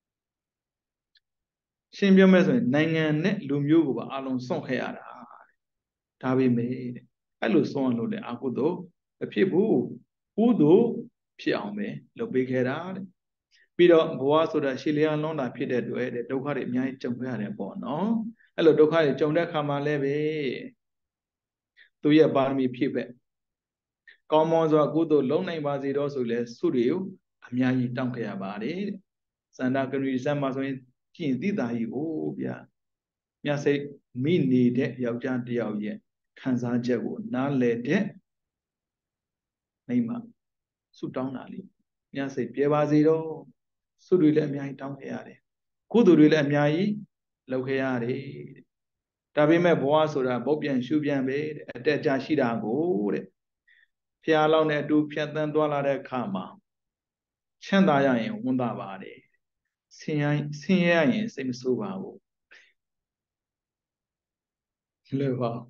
ရှင်းပြောမယ်ဆိုရင်နိုင်ငံနဲ့လူမျိုးကိုပါအလုံးစွန့်ခဲ့ရတာဒါပေမဲ့အဲ့လိုစွန့်ရလို့လည်းအကုသို့မဖြစ်ဘူးကုသို့ဖြစ်အောင်ပဲလုပ်ပေးခဲ့တာတဲ့ပြီးတော့ဘဝဆိုတာရှည်လျားလွန်းတာဖြစ်တဲ့အတွက်ဒုက္ခတွေအများကြီးကြုံခဲ့ရတယ်ပေါ့နော်အဲ့လိုဒုက္ခတွေကြုံတဲ့ခါမှာလည်းပဲသူရဲ့ပါရမီဖြည့်ပဲကောင်းမွန်စွာကုသိုလ်လုံးနိုင်ပါစေတော့ဆိုလဲဆုတွေကိုအများကြီးတောင်းခဲ့ရပါတယ်တဲ့စန္ဒကရိဇတ်မှာဆိုရင်ကြည့်ရင်သိတာကြီးကိုဗျာမြတ်စိတ်မိနေတဲ့ယောက်ျားတယောက်ရဲ့ခံစားချက်ကိုနားလည်တဲ့မိမဆုတောင်းတာလေမြတ်စိတ်ပြေပါစေတော့ဆုတွေလည်းအများကြီးတောင်းခဲ့ရတယ်ကုသိုလ်တွေလည်းအများကြီးလုပ်ခဲ့ရတယ်ဒါပေမဲ့ဘဝဆိုတာဘုတ်ပြန်ရှုပြန်ပဲတဲ့အတက်အကျရှိတာကိုတဲ့ဖျားလောက်နဲ့အတူဖြတ်သန်းသွားလာတဲ့အခါမှာချမ်းသာရရင်ဝန်တာပါတယ်ဆင်းရဲရင်စိတ်မဆိုးပါဘူး lời vào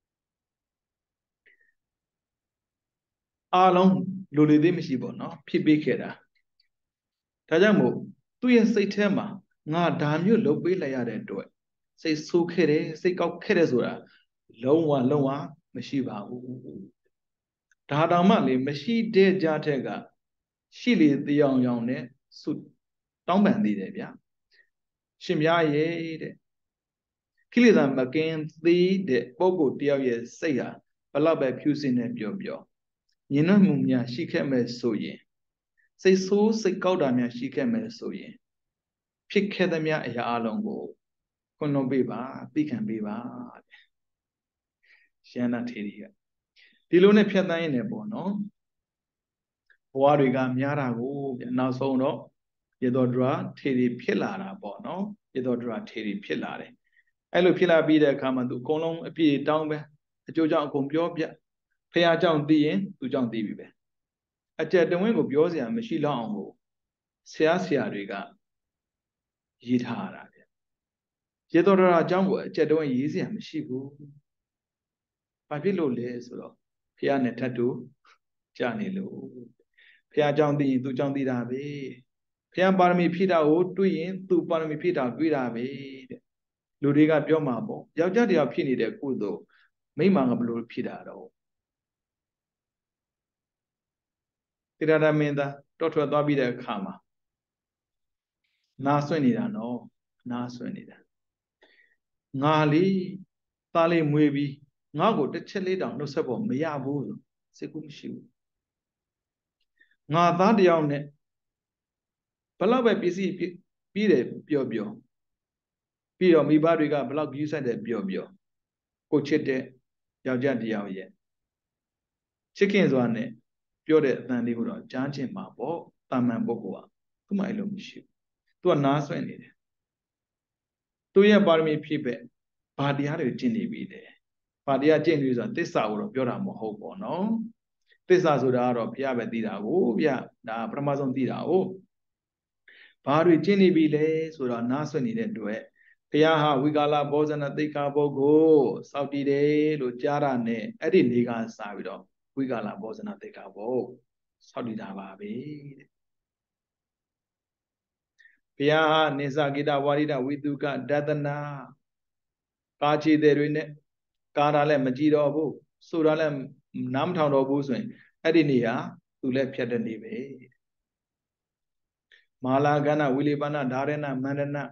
long lô lì đêm xí bỏ nó phi bê khe ra ta chẳng mù tôi yên xây thêm mà ngà đàm như lô bê lại ra đến rồi xây su khe đấy xây cao khe đấy rồi à lâu à mà xí vào đà đàm mà lì mà xí đê giá thế cả xí lì tiêu yong nè su tông bản đi đấy bia xin bia ye đấy khi lì làm mà kén tí đấy bao gồm tiêu ye xây à bà lão bé phiêu sinh này biểu nhìn nó mùng nhà xí khe mẹ sôi xây số xây cao đàm nhà xí khe mẹ sôi phích khe đàm nhà ở long bộ con nó bị bà bị can bị bà xem là thế đi đi luôn này phiền này nè bộ nó hoa rồi cả nhà ra cô nào xong đó giờ đó ra thế đi phiền là ra bộ nó giờ đó ra thế đi phiền là đấy ai lúc phiền là bị đấy cả mà tụ con long bị đau bé chỗ cháu cũng biểu bé phải à cháu đi yên tụ cháu đi bị bé à chết đồng ấy cũng biểu gì à mà xí long cô xe rồi cả gì thà ra giờ đó ra cháu cũng chết đồng ấy gì à mà xí cô phải biết lối lẽ rồi phải à này thật đủ cha này luôn phải trong thì tu trong thì ra về phải parami phi đạo tuy nhiên tu parami phi đạo tuy ra vềလူတွေကပြောမှာပေါ့ယောက်ျားတရားဖြစ်နေတဲ့ကုသိုလ်မိန်းမကဘလို့ဖြစ်တာတော့တိရဒမင်းသားတောထွက်သွားပြီးတဲ့အခါမှာနားဆွင့်နေတာနော်နားဆွင့်နေတာငါလေးသားလေးမွေးပြီးငါ့ကိုတစ်ချက်လေးတောင်နှုတ်ဆက်ဖို့မရဘူးဆိုစိတ်ကူးမရှိဘူးငါသားတယောက်နဲ့ဘလောက်ပဲပစ္စည်းပြီးတယ်ပြောပြီးတော့မိဘတွေကဘလောက်ကြီးဆိုင်တယ်ပြောကိုချစ်တဲ့ယောက်ျားတယောက်ရဲ့ချစ်ခင်စွာနဲ့ပြောတဲ့အတန်လေးကိုတော့ကြားချင်မှာပေါ့တာမန်ပုဂ္ဂိုလ်ကသူ့မှအဲ့လိုမရှိဘူးသူကနားဆွင့်နေတယ်သူရဲ့ပါရမီဖြည့်ပဲဘာတရားတွေကျင့်နေပြီတဲ့ဘာတရားကျင့်နေဆိုတာသစ္စာကိုတော့ပြောတာမဟုတ်ပေါ့နော်သစ္စာဆိုတာကတော့ဘုရားပဲသိတာကိုဗျဒါပထမဆုံးသိတာကိုဘာတွေကျင့်နေပြီလဲဆိုတော့နားဆွင့်နေတဲ့အတွက်ဘုရားဟာဝိကာလဘောဇနသိက္ခာပုဂ္ဂိုလ်စောက်တည်တယ်လို့ကြားတာနဲ့အဲ့ဒီနေ့ကစပြီးတော့ဝိကာလဘောဇနသိက္ခာပုဂ္ဂိုလ်စောက်တည်တာပါပဲတဲ့ဘုရားဟာနိစ္စကိတဝါရိဒဝိတုကဒသနာကာချီတဲ့တွေနဲ့ကာတာလည်းမကြည့်တော့ဘူးဆိုတာလည်းနားမထောင်တော့ဘူးဆိုရင်အဲ့ဒီနေ့ဟာသူလည်းဖြတ်တဲ့နေ့ပဲမာလာကဏဝိလေပနဒါရဏမန္တန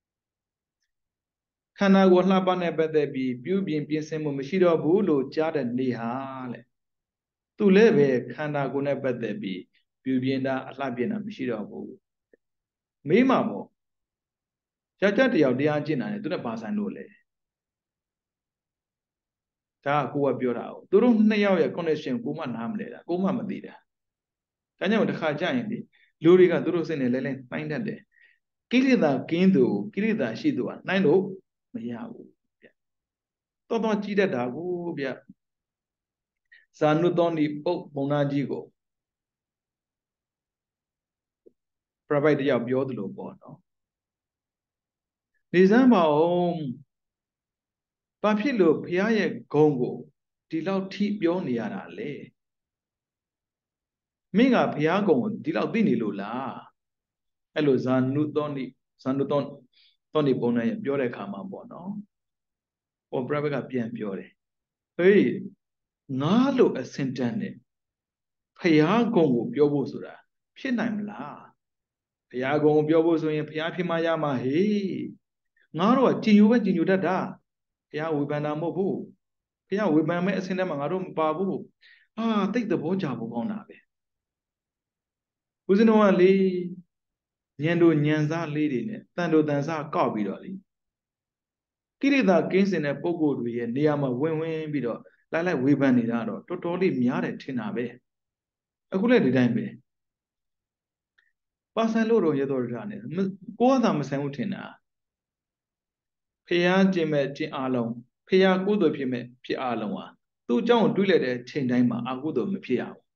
ခန္ဓာကိုယ်လှပနဲ့ပတ်သက်ပြီးပြုပြင်ပြင်ဆင်မှုမရှိတော့ဘူးလို့ကြားတဲ့နေ့ဟာလေသူလည်းပဲခန္ဓာကိုယ်နဲ့ပတ်သက်ပြီးပြုပြင်တာအလှပြင်တာမရှိတော့ဘူးမေးမှာပေါ့ယောက်ျားတယောက်တရားကျင့်တာနဲ့သူနဲ့ပါဆိုင်လို့လေဒါကကိုကပြောတာ哦သူတို့နှစ်ယောက်ရဲ့ connection ကိုမှနားမလဲတာကိုမှမသိတာဒါကြောင့်တစ်ခါကြာရင်လေလူတွေကသူတို့စိတ်နဲ့လဲနှိုင်းတတ်တယ်ကိလေသာကင်းသူကိလေသာရှိသူကနှိုင်းလို့မရဘူးဗျတော်ကြည့်တတ်တာကိုဗျဇာနုသောနိပုတ်ဘုံနာကြီးကိုပြပိုက်တယောက်ပြောသလိုပေါ့နော်နေစမ်းပါအောင်ဘာဖြစ်လို့ဘုရားရဲ့ဂုဏ်ကိုဒီလောက်ထိပြောနေရတာလဲမင်းကဘုရားဂုဏ်ကိုဒီလောက်သိနေလို့လားအဲ့လိုဇာနုသောနိဘုံနာရဲ့ပြောတဲ့အခါမှာပေါ့နော်ဟောပြပိုက်ကပြန်ပြောတယ်ဟေးငါလို့အစင်တန်နဲ့ဘုရားဂုဏ်ကိုပြောဖို့ဆိုတာဖြစ်နိုင်မလားဘုရားဂုဏ်ကိုပြောဖို့ဆိုရင်ဘုရားဖြစ်မှရမှာဟေးငါတို့ကကြည်ညိုပဲကြည်ညိုတတ်တာဘုရားဝေဖန်တာမဟုတ်ဘူးဘုရားဝေဖန်မဲ့အစင်ထဲမှာငါတို့မပါဘူးတိတ်သဘောကြဖို့ကောင်းတာပဲဦးဇင်းတော်ကလေညံတို့ညံစားလေးတွေနဲ့တန်တို့တန်စားကောက်ပြီးတော့လေကိရိတာကင်းစင်တဲ့ပုံကိုယ်တွေရဲ့နေရာမှာဝင်ပြီးတော့လိုက်ဝေဖန်နေတာတော့တော်တော်လေးများတယ်ထင်တာပဲအခုလည်းဒီတိုင်းပဲပါဆိုင်လို့တော့ရတော်ရနေကိုယ်ကသာမဆိုင်ဘူးထင်တာဖះကျင်မဲ့ကျင်အားလုံးဖះကုသိုလ်ဖြစ်မဲ့ဖြစ်အားလုံးဟာသူ့အကြောင်းကိုတွေးလိုက်တဲ့ချိန်တိုင်းမှာအကုသိုလ်မဖြစ်ရဘူး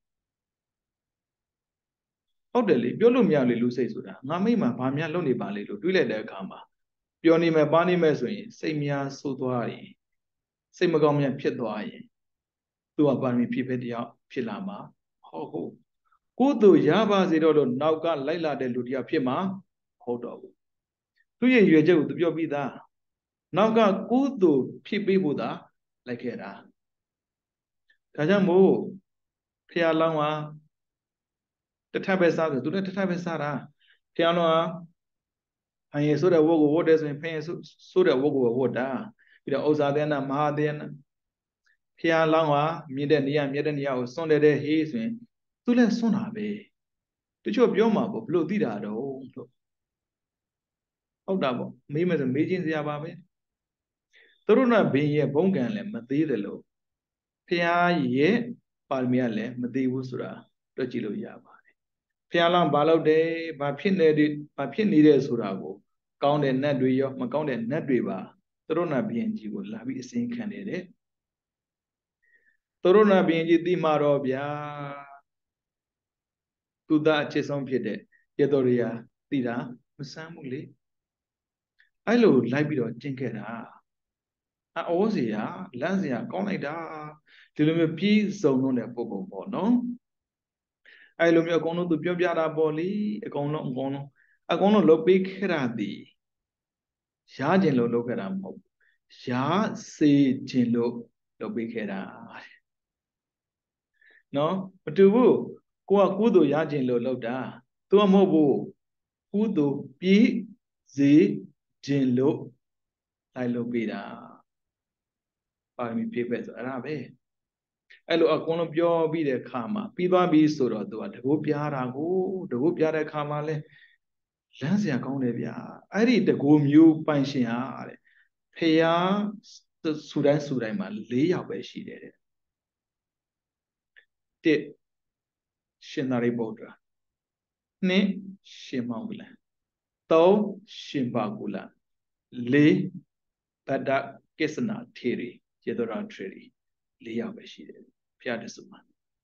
ဟုတ်တယ်လေပြောလို့မရလေလူစိတ်ဆိုတာငါမိမဘာများလုပ်နေပါလေလို့တွေးလိုက်တဲ့အခါမှာပျော်နေမယ်ပါနေမယ်ဆိုရင်စိတ်များဆိုးသွားရင်စိတ်မကောင်းများဖြစ်သွားရင်သူကပါရမီဖြည့်ဖက်တရားဖြစ်လာမှာဟုတ်ကုသိုလ်ရပါစေတော့လို့နောက်ကလိုက်လာတဲ့လူတရားဖြစ်မှာဟုတ်တော့ဘူးသူရဲ့ရွယ်ချက်ကိုသူပြောပြီးသားနောက်ကကုသိုလ်ဖြစ်ပေးဖို့သာလိုက်ခဲ့တာဒါကြောင့်မို့ဖះလောင်းကတထပ်ပဲစားဆိုသူလည်းတထပ်ပဲစားတာဖះလောင်းကဖန်ရဆိုတဲ့ဝတ်ကိုဝတ်တယ်ဆိုရင်ဖန်ရဆိုတဲ့ဝတ်ကိုဝတ်တာပြီးတော့ဥစ္စာသေနမဟာသေနဖះလောင်းကမြင့်တဲ့နေရာကိုစွန့်တဲ့ဟေးဆိုရင်သူလည်းစွန့်တာပဲတချို့ပြောမှာပေါ့ဘလို့သိတာတော့လို့ဟုတ်တာပေါ့မေးမယ်ဆိုမေးချင်းစရာပါပဲသူတို့ကဘင်းရဲ့ဘုံကံလည်းမသေးတယ်လို့ဖះရဲ့ပါရမီကလည်းမသေးဘူးဆိုတာတွက်ကြည့်လို့ရပါတယ်ဖះလောင်းဘာလုပ်တယ်ဘာဖြစ်နေတဲ့ဆိုတာကိုကောင်းတဲ့နတ်တွေရောမကောင်းတဲ့နတ်တွေပါသူတို့နာဘင်းကြီးကိုလာပြီးအစဉ်ခံနေတယ်သူတို့နာဘင်းကြီးသိမှာတော့ဗျာသူသားအချစ်ဆုံးဖြစ်တဲ့ရတော်ရိယာသိတာမဆန်းဘူးလေအဲ့လိုလိုက်ပြီးတော့ကျင့်ခဲ့တာအောစရာလန့်စရာကောင်းလိုက်တာဒီလိုမျိုးပြီးစုံလုံးတဲ့ပုံပုံပေါ့နော်အဲ့လိုမျိုးအကုန်လုံးသူပြောပြတာပေါ့လေအကုန်လုံးလုပ်ပေးခဲ့တာဒီရခြင်းလို့လုပ်ခဲ့တာမဟုတ်ဘူးရစေခြင်းလို့လုပ်ပေးခဲ့တာနော်မတူဘူးကိုကကုသိုလ်ရခြင်းလို့လုပ်တာသူကမဟုတ်ဘူးကုသိုလ်ပြည့်စေခြင်းလို့လိုက်လုပ်ပေးတာပါရမီပြည့်ပဲဆိုအဲ့ဒါပဲအဲ့လိုအကုန်လုံးပြောပြီးတဲ့ခါမှာပြီးသွားပြီဆိုတော့သူကတကူပြားတာကိုတကူပြားတဲ့ခါမှာလဲလမ်းစရာကောင်းတယ်ဗျာအဲ့ဒီတကူမျိုးပိုင်ရှင်ဟာတဲ့ဖရာဆူတိုင်းမှာ၄ယောက်ပဲရှိတယ်တဲ့တစ်ရှင်သာရိပုတ္တရာနှစ်ရှင်မောဂလန်သုံးရှင်ဘာကူလလေးတတ္တကိစ္စနာထေရီယေတရာထေရီ၄ယောက်ပဲရှိတယ်ဖရာတဆူမှာ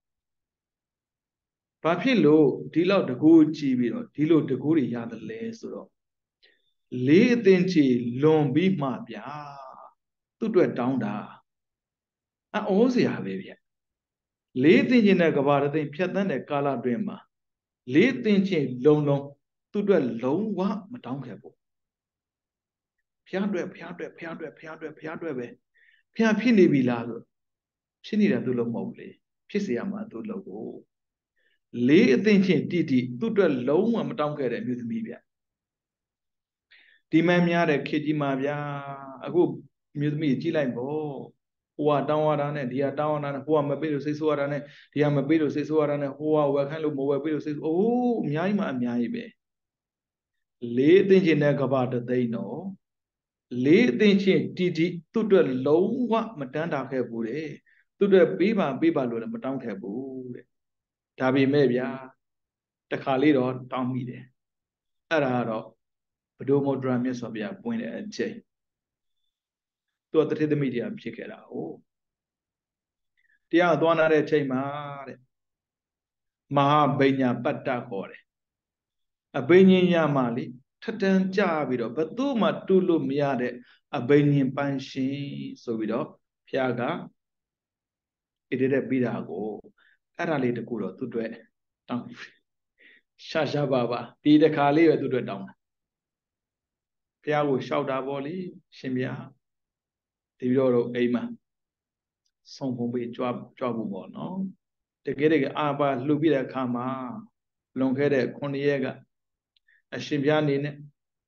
ဘာဖြစ်လို့ဒီလောက်တကူကြည့်ပြီးတော့ဒီလိုတကူတွေရတယ်လဲဆိုတော့လေးအသင်ချီလွန်ပြီးမှဗျာသူ့အတွက်တောင်းတာအောစရာပဲဗျလေးအသင်ချီနဲ့ကဘာတသိဖြတ်တန်းတဲ့ကာလတွင်မှာလေးအသင်ချီလုံသူ့အတွက်လုံးဝမတောင်းခဲ့ဘူးဖျားတွက်ပဲဖျားဖြစ်နေပြီလားဆိုဖြစ်နေတာသူလုံးမဟုတ်လေဖြစ်เสียမှာသူလုံးကိုလေးအသင်ချင်းတိသူ့အတွက်လုံးဝမတောင်းခဲ့တဲ့မြို့သမီးဗျဒီမှန်များတဲ့ခေကြီးမှာဗျာအခုမြို့သမီးကြည့်လိုက်ပေါ့ဟိုကတောင်းရတာနဲ့ဒီကတောင်းရတာနဲ့ဟိုကမပေးလို့စိတ်ဆိုးရတာနဲ့ဒီကမပေးလို့စိတ်ဆိုးရတာနဲ့ဟိုကဝယ်ခိုင်းလို့မဝယ်ပေးလို့စိတ်အိုးအများကြီးမှအများကြီးပဲလေးအသင်ချင်းတဲ့ကဘာတသိန်းတော့လေးအသင်ချင်းတိသူ့အတွက်လုံးဝမတန်းတာခဲ့ဘူးတဲ့သူ့အတွက်ပေးပါလို့လည်းမတောင်းခဲ့ဘူးတဲ့ဒါပေမဲ့ဗျာတခါလေးတော့တောင်းမိတယ်အဲ့ဒါကတော့ဘဒုမုဒ္ဒရာမြတ်စွာဘုရားပွင့်တဲ့အချိန်သူကတထေသမီးတရားဖြစ်ခဲ့တာဟုတ်တရားသွားနာတဲ့အချိန်မှာတဲ့မဟာဗိညာပတ္တခေါ်တယ်အဘိညာဉ်ရမှလေထထန်ကြပြီးတော့ဘသူမှတူလို့မရတဲ့အဘိညာဉ်ပန်းရှင်ဆိုပြီးတော့ဘုရားကဣတိတဲ့ပြီးတာကိုအဲ့ဒါလေးတကူတော့သူ့အတွက်တောင်းရှာပါဒီတခါလေးပဲသူ့အတွက်တောင်းတာဘုရားကိုလျှောက်တာပေါ့လေရှင်ဘုရားဒီပြီးတော့အိမ်မှာဆုံးဖုံးပေးကြွဖို့ပေါ့နော်တကယ်အာပါလှုပ်ပြီးတဲ့အခါမှာလွန်ခဲ့တဲ့9 ရက်ကအရှင်ဘုရားအနေနဲ့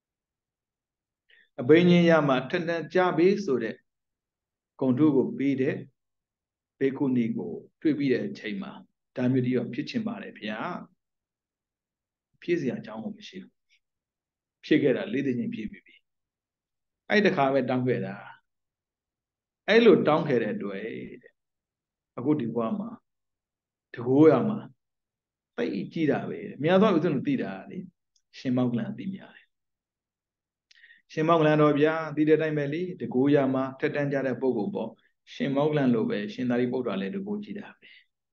အဘိညာဉ်ရမှာထထန်ကြပြီဆိုတဲ့ဂုံထုကိုပြီးတဲ့ဘေကုဏီကိုတွေ့ပြီးတဲ့အချိန်မှာဒါမျိုးတည်းတော့ဖြစ်ချင်ပါတယ်ဗျာဖြစ်เสียအကြောင်းကိုမရှိဘူးဖြစ်ခဲ့တာ၄ သိန်းချင်းဖြစ်ပြီအဲ့တခါပဲတောင်းခဲ့တာအဲ့လိုတောင်းခဲ့တဲ့အတွက်တဲ့အခုဒီဘဝမှာတကိုးရမှာတိတ်ကြည့်တာပဲမြတ်သောဥစ္စံသိတာလေရှင်မောက္ကလန်သိများတယ်ရှင်မောက္ကလန်တော်ဗျာသိတဲ့အတိုင်းပဲလေတကိုးရမှာထက်တန်းကြတဲ့ပုဂ္ဂိုလ်ပေါ့ရှင်မောက္ကလန်လိုပဲရှင်သာရိပုတ္တရာလည်းတကိုးကြည့်တာပဲ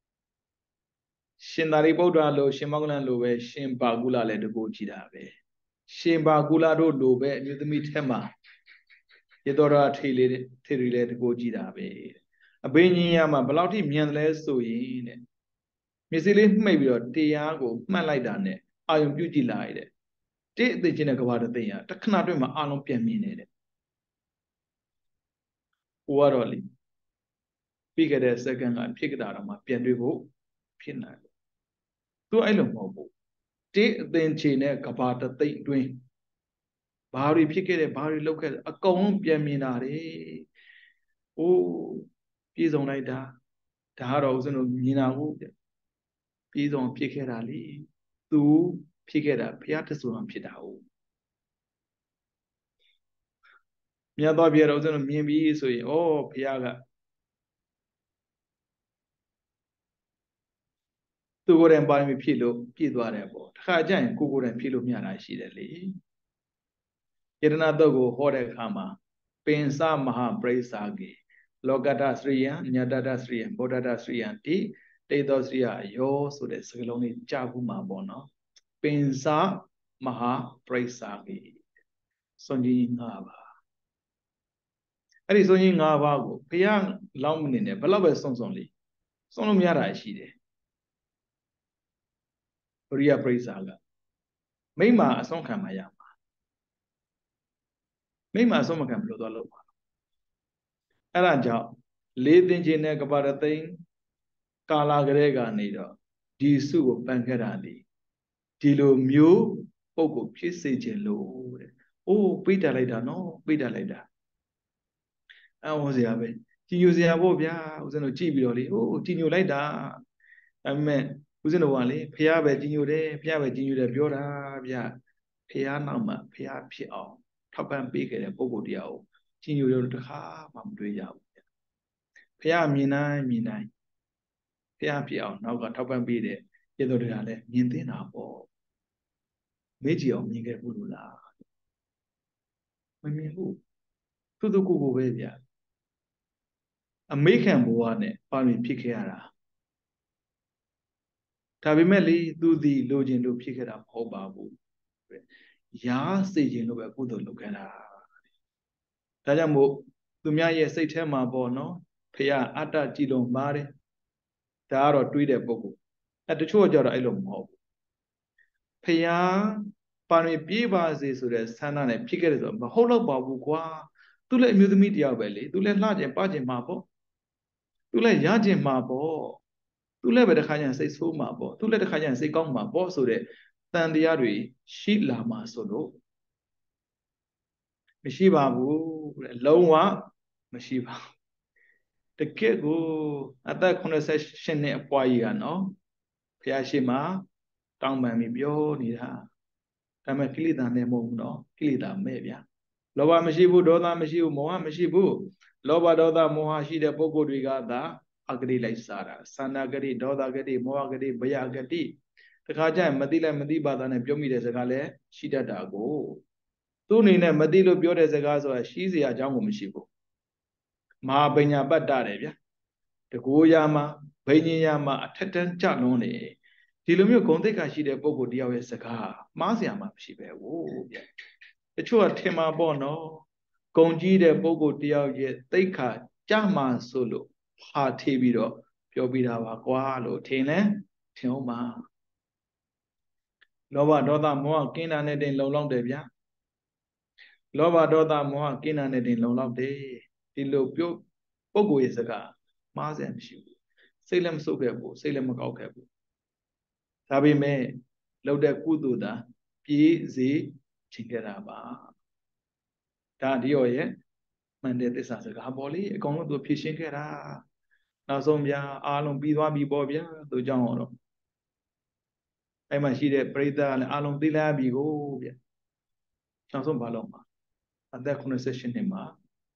ရှင်သာရိပုတ္တရာလိုရှင်မောက္ကလန်လိုပဲရှင်ဘာကုလလည်းတကိုးကြည့်တာပဲရှင်ဘာကုလတို့လိုပဲအမျိုးသမီးထက်မှာရတော်ရာထေလေထေရီလေတကိုကြည့်တာပဲအဘိညာဉ်မှာဘယ်လောက်ထိမြန်တယ်လဲဆိုရင်တဲ့မျက်စိလေးမှိတ်ပြီးတော့တရားကိုမှတ်လိုက်တာနဲ့အာယုံပြုတ်ကြည့်လိုက်တဲ့တိအသိချင်းတဲ့ကဘာတသိညာတခဏတွင်းမှာအာလုံးပြန်မြင်နေတဲ့ဟိုကတော့လေပြီးခဲ့တဲ့စက္ကန့်ကဖြစ်ကြတာတော့မှပြန်တွေ့ဖို့ဖြစ်နိုင်တယ်သူအဲ့လိုမဟုတ်ဘူးတိအသိချင်းတဲ့ကဘာတသိအတွင်းဘာတွေဖြစ်ခဲ့တယ်ဘာတွေလုပ်ခဲ့တယ်အကုန်လုံးပြန်မြင်တာလေ။အိုးပြေဆုံးလိုက်တာဒါကတော့ဦးဇင်းတို့မြင်တာကိုပြေဆုံးဖြစ်ခဲ့တာလေ။သူဖြစ်ခဲ့တာဘုရားတဆူအောင်ဖြစ်တာဟုတ်။မြတ်သောဘုရားတော်ဦးဇင်းတို့မြင်ပြီးဆိုရင်ဩဘုရားကသူကိုယ်တိုင်ပါရမီဖြည့်လို့ပြည့်သွားတယ်ပေါ့။တစ်ခါကျရင်ကိုယ်တိုင်ဖြည့်လို့မြတာရှိတယ်လေ။ယတနာတုတ်ကိုဟောတဲ့အခါမှာပင်စမဟာပရိစ္ဆာကေလောကတစရိယညတတစရိယဗုဒ္ဓတစရိယတိတေသောစရိယယောဆိုတဲ့စကားလုံးလေးကြားဘူးမှာပေါ့နော်ပင်စမဟာပရိစ္ဆာကေစွန့်ကြီး၅ပါးအဲ့ဒီစွန့်ကြီး၅ပါးကိုဘုရားလောင်းမနေနဲ့ဘယ်တော့ပဲစွန့်လေးစွန့်လို့မရတာရှိတယ်ပရိယပရိစ္ဆာကမိမ့်မာအဆုံးခံမှရမှာမိမ့်မာအဆုံးမခံဘယ်လိုသွားလို့ပါအဲ့ဒါကြောင့်လေးသိင်ခြင်းနဲ့ကပ္ပရသိင်ကာလာကလေးကနေတော့ဒီစုကိုပန်ခဲ့တာဒီလိုမျိုးပုံကိုဖြစ်စေခြင်းလို့တဲ့။အိုးပိတ်တလိုက်တာနော်ပိတ်တလိုက်တာ။အော်စရာပဲကြီးညိုစရာပေါ့ဗျာဦးဇင်းတို့ကြည့်ပြီးတော့လေဟိုးကြီးညိုလိုက်တာ။ဒါပေမဲ့ဦးဇင်းတို့ကလေဖះပဲကြီးညိုတယ်ဖះပဲကြီးညိုတယ်ပြောတာဗျာ။ဖះနောက်မှဖះဖြစ်အောင်ထောက်ပံ့ပေးခဲ့တဲ့ပုံကိုတရားကိုကြီးညိုလို့တခါမှမတွေ့ရဘူးဗျာ။ဖះမြင်နိုင်ဖះဖြစ်အောင်နောက်ကထောက်ပံ့ပေးတဲ့ရတော်တွေကလည်းမြင်သိတာပေါ့မေးကြည့်အောင်မြင်ခဲ့ဘူးလို့လားမမြင်ဘူးသူသူကိုပဲဗျာအမေခံဘဝနဲ့ပါမီဖြစ်ခဲ့ရတာဒါပေမဲ့လေသူဒီလိုချင်လို့ဖြစ်ခဲ့တာမဟုတ်ပါဘူးရားစေခြင်းလို့ပဲကုသိုလ်လုပ်ခဲ့တာဒါကြောင့်မို့သူများရဲ့စိတ်ထဲမှာပေါ့နော်ဖះအတ္တကြည်လုံးပါတယ်ဒါကတော့တွေးတဲ့ပုဂ္ဂိုလ်တချို့ကကြတော့အဲ့လိုမဟုတ်ဘူးဖះပါရမီပြေးပါစေဆိုတဲ့ဆန္ဒနဲ့ဖြစ်ခဲ့တယ်ဆိုတော့မဟုတ်တော့ပါဘူးကွာသူလည်းအမျိုးသမီးတယောက်ပဲလေသူလည်းလှကျင်ပကျင်မှာပေါ့သူလည်းရကျင်မှာပေါ့သူလည်းပဲတစ်ခါကျရင်စိတ်ဆိုးမှာပေါ့သူလည်းတစ်ခါကျရင်စိတ်ကောင်းမှာပေါ့ဆိုတဲ့တန်တရားတွေရှိလာမှာဆိုလို့မရှိပါဘူးတဲ့လုံးဝမရှိပါဘူးတကယ့်ကိုအသက်88နှစ်အပွားကြီးကနော်ဘုရားရှိခိုးတောင်းပန်ပြီးပြောနေတာဒါပေမဲ့ကိလေသာနဲ့မဟုတ်ဘူးနော်ကိလေသာမဲ့ဗျာလောဘမရှိဘူးဒေါသမရှိဘူးမောဟမရှိဘူးလောဘဒေါသမောဟရှိတဲ့ပုဂ္ဂိုလ်တွေကသာအဂတိလိုက်စားတာသန္တာဂတိဒေါသဂတိမောဟဂတိဘယဂတိတခါကျရင်မသိလိုက်မသိပါတာနဲ့ပြောမိတဲ့စကားလည်းရှိတတ်တာကိုသူ့အနေနဲ့မသိလို့ပြောတဲ့စကားဆိုတာရှိစရာအကြောင်းကိုမရှိဘူးမဟာပညာပတ္တတယ်ဗျာတကူရာမှာဘိညာမှာအထက်တန်းကြလွန်းနေဒီလိုမျိုးဂုဏ်သိက္ခာရှိတဲ့ပုဂ္ဂိုလ်တယောက်ရဲ့စကားမှားစရာမှမရှိပဲဟုတ်ဗျာတချို့ကထင်မှာပေါ့နော်ဂုံကြီးတဲ့ပုဂ္ဂိုလ်တယောက်ရဲ့သိက္ခာကြမှာဆိုလို့ဟာထေးပြီးတော့ပြောပြတာပါကွာလို့ထင်လဲထင်အောင်ပါလောဘဒေါသမောဟကင်းတာနဲ့တင်လုံလောက်တယ်ဗျာလောဘဒေါသမောဟကင်းတာနဲ့တင်လုံလောက်တယ်ဒီလိုပြောပုဂ္ဂိုလ်ရဲ့စကားမှားစရာမရှိဘူးစိတ်လည်းမဆုပ်ခဲ့ဘူးစိတ်လည်းမကောက်ခဲ့ဘူးဒါပေမဲ့လောက်တဲ့ကုသိုလ်သာပြေးစေချင်ကြတာပါဒါဒီရောရဲ့မှန်တဲ့သစ္စာစကားပေါ့လေအကောင်လုံးသူဖြည့်ရှင်းခဲ့တာနောက်ဆုံးဗျာအားလုံးပြီးသွားပြီပေါ့ဗျာသူကြောင့်တော့အဲ့မှာရှိတဲ့ပရိသတ်ကလည်းအားလုံးသိလာပြီကိုဗျနောက်ဆုံးဘာလို့မှာအသက်88နှစ်မှာ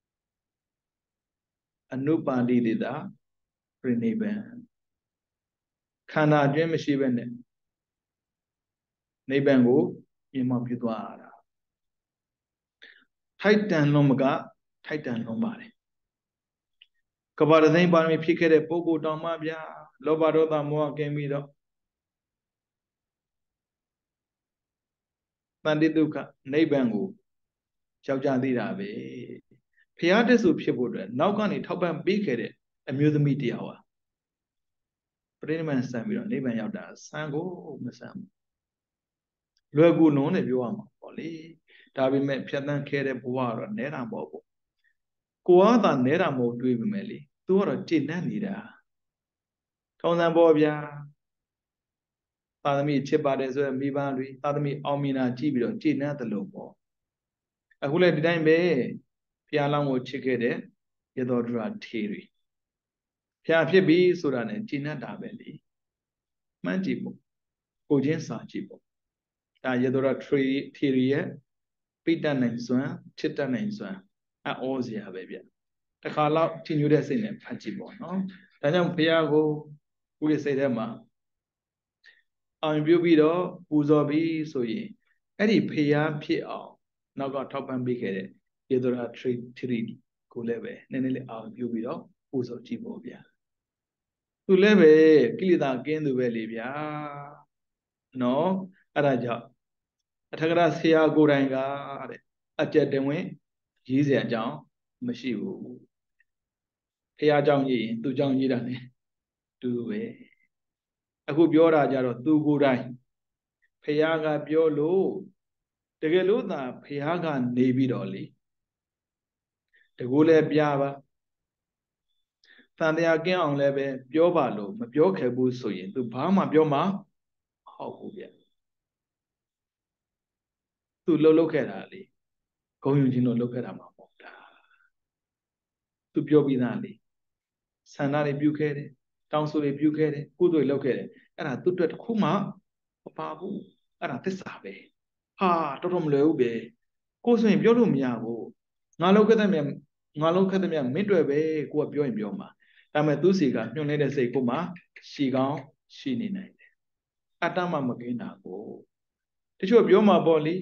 အနုပါဠိတိတာပြိနိဗ္ဗာန်ခန္ဓာအတွင်းမရှိဘဲနဲ့နိဗ္ဗာန်ကိုမြင်မှပြုသွားတာထိုက်တန်လုံးမကထိုက်တန်လုံးပါတယ်ကဘာရသိန်းပါရမီဖြစ်ခဲ့တဲ့ပုဂ္ဂိုလ်တောင်မှဗျာလောဘဒေါသမောဟကင်းပြီးတော့တန်တိဒုက္ခနိဗ္ဗာန်ကိုရောက်ကြသေးတာပဲဖျားတက်စုဖြစ်ဖို့အတွက်နောက်ကနေထောက်ပံ့ပေးခဲ့တဲ့အမျိုးသမီးတယောက်ဟာပရိနိဗ္ဗာန်ဆံပြီးတော့နိဗ္ဗာန်ရောက်တာဆံကိုမဆံဘူးလွယ်ကူလုံးနဲ့ပြောရမှာပေါ့လေဒါပေမဲ့ဖြတ်သန်းခဲ့တဲ့ဘဝကတော့နဲတာမဟုတ်ဘူးကိုကသာနဲတာမဟုတ်တွေးပေမဲ့လေသူကတော့တည်နှံ့နေတာထုံစံပေါ်ဗျာသာသမီချစ်ပါတယ်ဆိုရယ်မိဘတွေသာသမီအောင်မြင်တာကြည့်ပြီးတော့တည်နှံ့တယ်လို့ပေါ့အခုလည်းဒီတိုင်းပဲဘုရားလောင်းကိုချစ်ခဲ့တဲ့ရသောဒရာထေတွေဘုရားဖြစ်ပြီဆိုတာနဲ့တည်နှံ့တာပဲလေမှန်းကြည့်ပေါ့ကိုချင်းစာကြည့်ပေါ့ဒါရသောဒရာထေတွေရဲ့ပိတတ်နိုင်စွမ်းချစ်တတ်နိုင်စွမ်းအောစရာပဲဗျတခါတော့ထင်ညူတဲ့စိတ်နဲ့ဖတ်ကြည့်ပေါ့နော်ဒါကြောင့်ဘုရားကိုကိုယ့်ရဲ့စိတ်ထဲမှာအောင်ပြုပြီးတော့ပူဇော်ပြီးဆိုရင်အဲ့ဒီဖျားဖြစ်အောင်နောက်ကထောက်ပံ့ပေးခဲ့တဲ့ယေဒရာထရီကိုလည်းပဲနည်းနည်းလေးအောင်ပြုပြီးတော့ပူဇော်ကြည့်ဖို့ဗျာသူလည်းပဲကိလေသာကင်းသူပဲလေဗျာနော်အဲ့ဒါကြောင့်အထက်ကရာဆရာကိုယ်တိုင်ကတဲ့အကြက်တဝင်ရေးစရာအကြောင်းမရှိဘူးဖျားကြောင့်ရေးရင်သူကြောင့်ရေးတာ ਨੇ တူပဲအခုပြောတာကြတော့သူကိုယ်တိုင်ဖះကပြောလို့တကယ်လို့သာဖះကနေပြီးတော့လေတကူလည်းပြပါတန်တရားကင်းအောင်လည်းပဲပြောပါလို့မပြောခဲ့ဘူးဆိုရင်သူဘာမှပြောမှာဟုတ်ဘူးဗျသူလှုပ်လှုပ်ခဲ့တာလေဂုံယူခြင်းတို့လှုပ်ခဲ့တာမှာပေါ့ဒါသူပြောပြီးသားလေဆန္ဒတွေပြုခဲ့တယ်တောင်းဆိုတွေပြုခဲ့တယ်ကုသိုလ်တွေလုပ်ခဲ့တယ်အဲ့ဒါသူ့အတွက်တစ်ခုမှမပါဘူးအဲ့ဒါသစ္စာပဲဟာတော်တော်မလွယ်ဘူးပဲကိုယ်ဆိုရင်ပြောလို့မရဘူးငါလောက်ခဲ့တဲ့မြတ်ငါလောက်ခဲ့တဲ့မြတ်မင်းတွေ့ပဲကိုကပြောရင်ပြောမှာဒါပေမဲ့သူစီကညှို့နေတဲ့စိတ်ကိုမှရှီကောင်းရှိနေနိုင်တယ်အတ္တမှမကင်းတာကိုတချို့ပြောမှာပေါ့လေ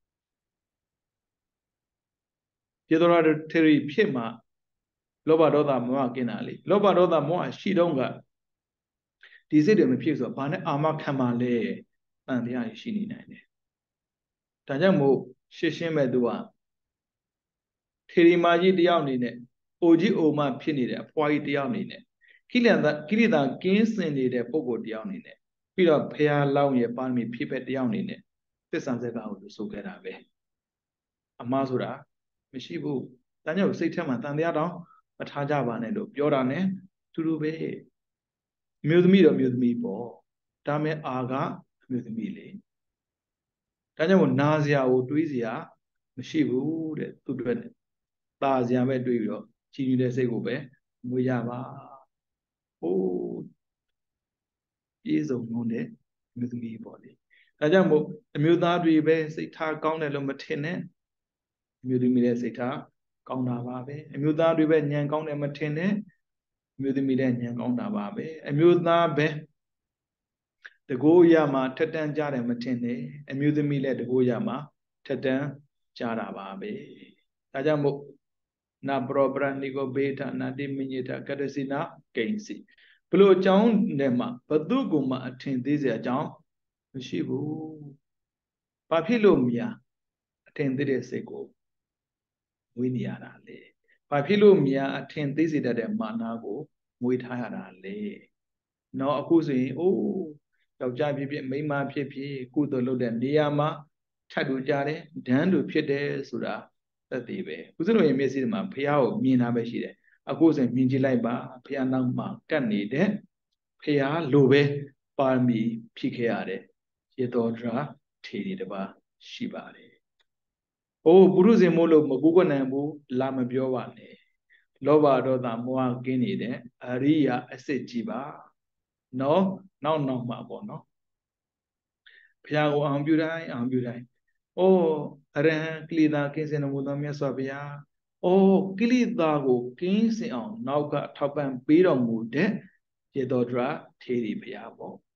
ယေဒရာထေရီဖြစ်မှာလောဘဒေါသမောဟကင်းတာလေလောဘဒေါသမောဟရှိတော့ကဒီစိတ်တွေမဖြစ်ဆိုတော့ဘာနဲ့အာမခံပါလဲတန်တရားရှိနေနိုင်တယ်ဒါကြောင့်မို့ရှင်းရှင်းပဲသူကထေရီမာကြီးတယောက်အနေနဲ့အိုကြီးအိုမဖြစ်နေတဲ့အဖွားကြီးတယောက်အနေနဲ့ကိလေသာကင်းစင်နေတဲ့ပုဂ္ဂိုလ်တယောက်အနေနဲ့ပြီးတော့ဖះလောင်းရဲ့ပါရမီဖြစ်တဲ့တယောက်အနေနဲ့သစ္စာစကားကိုသူဆိုခဲ့တာပဲအမှားဆိုတာမရှိဘူးဒါကြောင့်စိတ်ထဲမှာတန်တရားတောင်မထားကြပါနဲ့လို့ပြောတာ ਨੇ တူတူပဲမျိုးသမီးတော့မျိုးသမီးပေါ့ဒါမဲ့အာကမျိုးသမီးလေဒါကြောင့်နာစရာကိုတွေးစရာမရှိဘူးတဲ့သူတို့နဲ့ตาစရာပဲတွေးပြီးတော့ကြည်ညိုတဲ့စိတ်ကိုပဲမွေးရပါဟိုးပြေစုံလုံးတဲ့မျိုးသမီးပေါ့လေဒါကြောင့်မို့အမျိုးသားတွေပဲစိတ်ထားကောင်းတယ်လို့မထင်နဲ့အမျိုးသမီးရဲ့စိတ်ထားကောင်းတာပါပဲအမျိုးသားတွေပဲဉာဏ်ကောင်းတယ်မထင်နဲ့အမျိုးသမီးရဲ့ဉာဏ်ကောင်းတာပါပဲအမျိုးသားပဲတကိုးရမှာထက်တန်းကြတယ်မထင်နဲ့အမျိုးသမီးလည်းတကိုးရမှာထက်တန်းကြတာပါပဲဒါကြောင့်မို့နာပရောပရဏိကိုဘေထနာတိမိညေထကတစီနာကိဉ္စီဘလို့အကြောင်းနဲ့မှဘသူကမှအထင်သေးစရာအကြောင်းမရှိဘူးဘာဖြစ်လို့မြာအထင်သေးတဲ့စိတ်ကိုမွေးနေရတာလေဘာဖြစ်လို့မြာအထင်သေးစေတတ်တဲ့မာနကိုမွေးထားရတာလေနော်အခုဆိုရင်အိုးယောက်ျားဖြစ်ဖြစ်မိန်းမဖြစ်ဖြစ်ကုသိုလ်လုပ်တဲ့နေရာမှာထပ်တူကြတယ်ဒန်းတူဖြစ်တယ်ဆိုတာသက်သေပဲဦးဇင်းတို့ရဲ့မျက်စိမှာဖះကိုမြင်တာပဲရှိတယ်အခုဆိုရင်မြင်ကြည့်လိုက်ပါဖះနောက်မှာကတ်နေတဲ့ဖះလိုပဲပါရမီဖြည့်ခဲ့ရတဲ့ရေတော်ဒရာထေရီတစ်ပါးရှိပါတယ်။အိုးပုရုဇဉ်မို့လို့မကူးကွနိုင်ဘူးလာမပြောပါနဲ့။လောဘဒေါသမောဟကင်းနေတဲ့အရိယာအစစ်ကြီးပါ။နော်နောက်မှာပေါ့နော်။ဘုရားကိုအောင်ပြုတိုင်းအောင်ပြုတိုင်းအိုးအရဟံကိလေသာကင်းစင်တော်မူသောမြတ်စွာဘုရား။အိုးကိလေသာကိုကင်းစင်အောင်နောက်ကထောက်ပံ့ပေးတော်မူတဲ့ရေတော်ဒရာထေရီဘုရားပေါ့။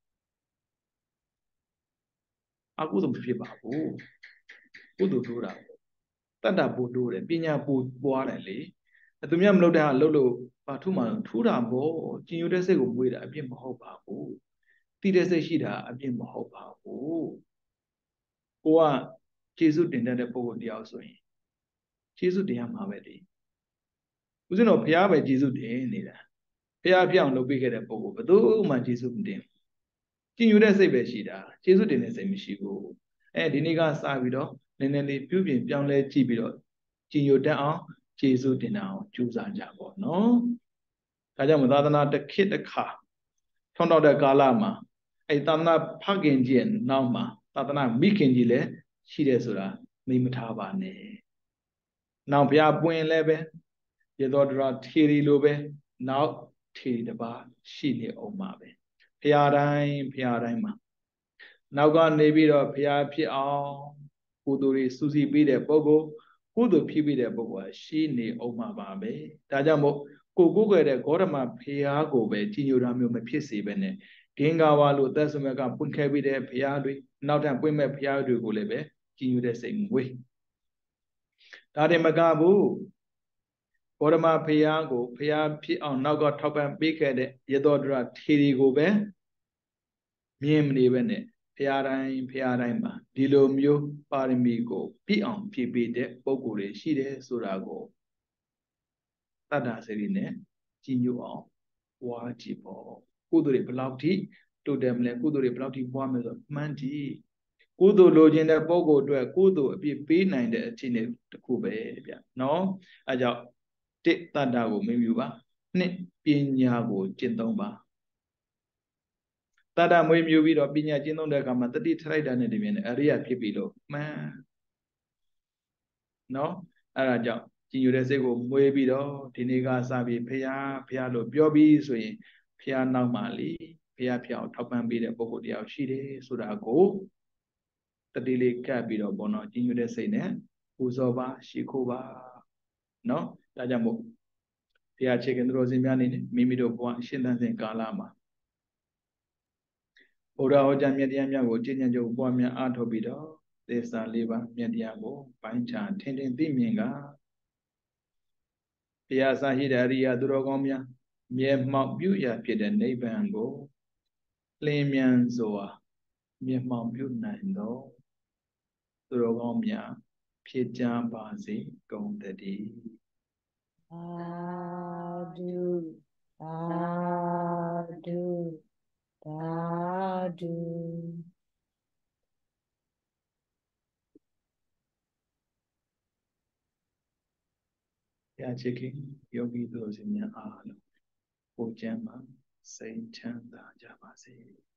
အကုသိုလ်မဖြစ်ပါဘူး။ကုသိုလ်တိုးတာတတ္တပို့တိုးတယ်ပညာပို့ပွားတယ်လေသူများမလုပ်တဲ့ဟာလုပ်လို့ဘာထူးမှထူးတာပေါ့ကျင်ယူတဲ့စိတ်ကိုမွေးတာအပြစ်မဟုတ်ပါဘူးတိတဲ့စိတ်ရှိတာအပြစ်မဟုတ်ပါဘူးကိုကကျေစုတင်တတ်တဲ့ပုဂ္ဂိုလ်တယောက်ဆိုရင်ကျေစုတင်ရမှာပဲလေဦးဇင်းတော်ဘုရားပဲကျေးဇူးတင်နေတာဘုရားပြောင်းလုပ်ပေးခဲ့တဲ့ပုဂ္ဂိုလ်ဘယ်သူမှကျေးဇူးမတင်ကြည်ညိုတဲ့စိတ်ပဲရှိတာကျေးဇူးတင်တဲ့စိတ်မရှိဘူးဒီနေ့ကစပြီးတော့နည်းနည်းလေးပြုပြင်ပြောင်းလဲကြည့်ပြီးတော့ကြည်ညိုတတ်အောင်ကျေးဇူးတင်အောင်ကြိုးစားကြပါနော်ဒါကြောင့်သာသနာတစ်ခေတ်တစ်ခါထွန်းတော့တဲ့ကာလမှာသာသနာဖခင်ကြီးရဲ့နောက်မှာသာသနာမိခင်ကြီးလည်းရှိတယ်ဆိုတာမေ့မထားပါနဲ့နောက်ဘုရားပွင့်လည်းပဲရသောတရထေရီလိုပဲနောက်ထေရီတစ်ပါးရှိနေအောင်ပါပဲဘုရားတိုင်းမှာနောက်ကနေပြီးတော့ဘုရားဖြစ်အောင်ကုသိုလ်တွေစုစည်းပေးတဲ့ပုဂ္ဂိုလ်ကုသိုလ်ဖြစ်ပြီးတဲ့ပုဂ္ဂိုလ်ရှိနေအောင်ပါပဲဒါကြောင့်မို့ကိုကိုယ်တဲ့ဂေါတမဘုရားကိုပဲကြည်ညိုတာမျိုးမဖြစ်စေပဲနဲ့ဂင်္ဂါဝါလို့သက်ဆုံးကပွင့်ခဲ့ပြီးတဲ့ဘုရားတွေနောက်ထပ်ပွင့်မဲ့ဘုရားတွေကိုလည်းပဲကြည်ညိုတဲ့စိတ်မွေးဒါတွေမကဘူးဂေါတမဘုရားကိုဘုရားဖြစ်အောင်နောက်ကထောက်ပံ့ပေးခဲ့တဲ့ရသောဒရထေရီကိုပဲမြင်မနေပဲနဲ့ဘုရားတိုင်းမှာဒီလိုမျိုးပါရမီကိုပြည့်အောင်ဖြည့်ပေးတဲ့ပုံကိုယ်တွေရှိတယ်ဆိုတာကိုတတ္တစရိနဲ့ကြည်ညိုအောင်ပွားကြည့်ပေါ့ကုသိုလ်တွေဘယ်လောက်ထိတိုးတက်မလဲကုသိုလ်တွေဘယ်လောက်ထိပွားမလဲဆိုမှန်းကြည့်ကုသိုလ်လိုချင်တဲ့ပုံကိုယ်အတွက်ကုသိုလ်အပြည့်ပေးနိုင်တဲ့အခြေအနေတစ်ခုပဲဗျနော်အဲကြောင့်တတ္တကိုမမြူပါနှစ်ပညာကိုကျင့်သုံးပါတတ္တမွေးမြူပြီးတော့ပညာကျင့်သုံးတဲ့အခါမှာတတိထိုက်တာနဲ့တပြင်းနဲ့အရိယာဖြစ်ပြီလို့မှန်နော်အဲဒါကြောင့်ကြည်ညိုတဲ့စိတ်ကိုမွေးပြီးတော့ဒီနေ့ကစပြီးဖရာလို့ပြောပြီးဆိုရင်ဖရာနောက်မှလေဖရာဖျောက်ထောက်ပံ့ပေးတဲ့ပုဂ္ဂိုလ်တယောက်ရှိတယ်ဆိုတာကိုတတိလေးကပ်ပြီးတော့ဘောနော်ကြည်ညိုတဲ့စိတ်နဲ့ပူဇော်ပါရှိခိုးပါနော်ဒါကြောင့်မို့ဖရာခြေကင်တော်စင်များနေမိမိတို့ဘဝရှင်းသန်စဉ်ကာလမှာဘုရားဟောကြားမြတ်တရားများကိုကျင့်ကြံကြုံပွားများအားထုတ်ပြီးတော့သစ္စာလေးပါးမြတ်တရားကိုပိုင်းခြားထင်ထင်သိမြင်ကဘုရားစာရှိတဲ့အရိယာသူတော်ကောင်းများမျက်မှောက်ပြုရာဖြစ်တဲ့နိဗ္ဗာန်ကိုလင်းမြန်စွာမျက်မှောက်ပြုနိုင်သောသူတော်ကောင်းများဖြစ်ကြပါစေကုန်သတည်းသာဓုသာဓုသာဓုဘုရားချစ်ခင်ယောဂီသူတော်စင်များအားလုံးကိုယ်ကျမ်းမှာစိတ်ချမ်းသာကြပါစေ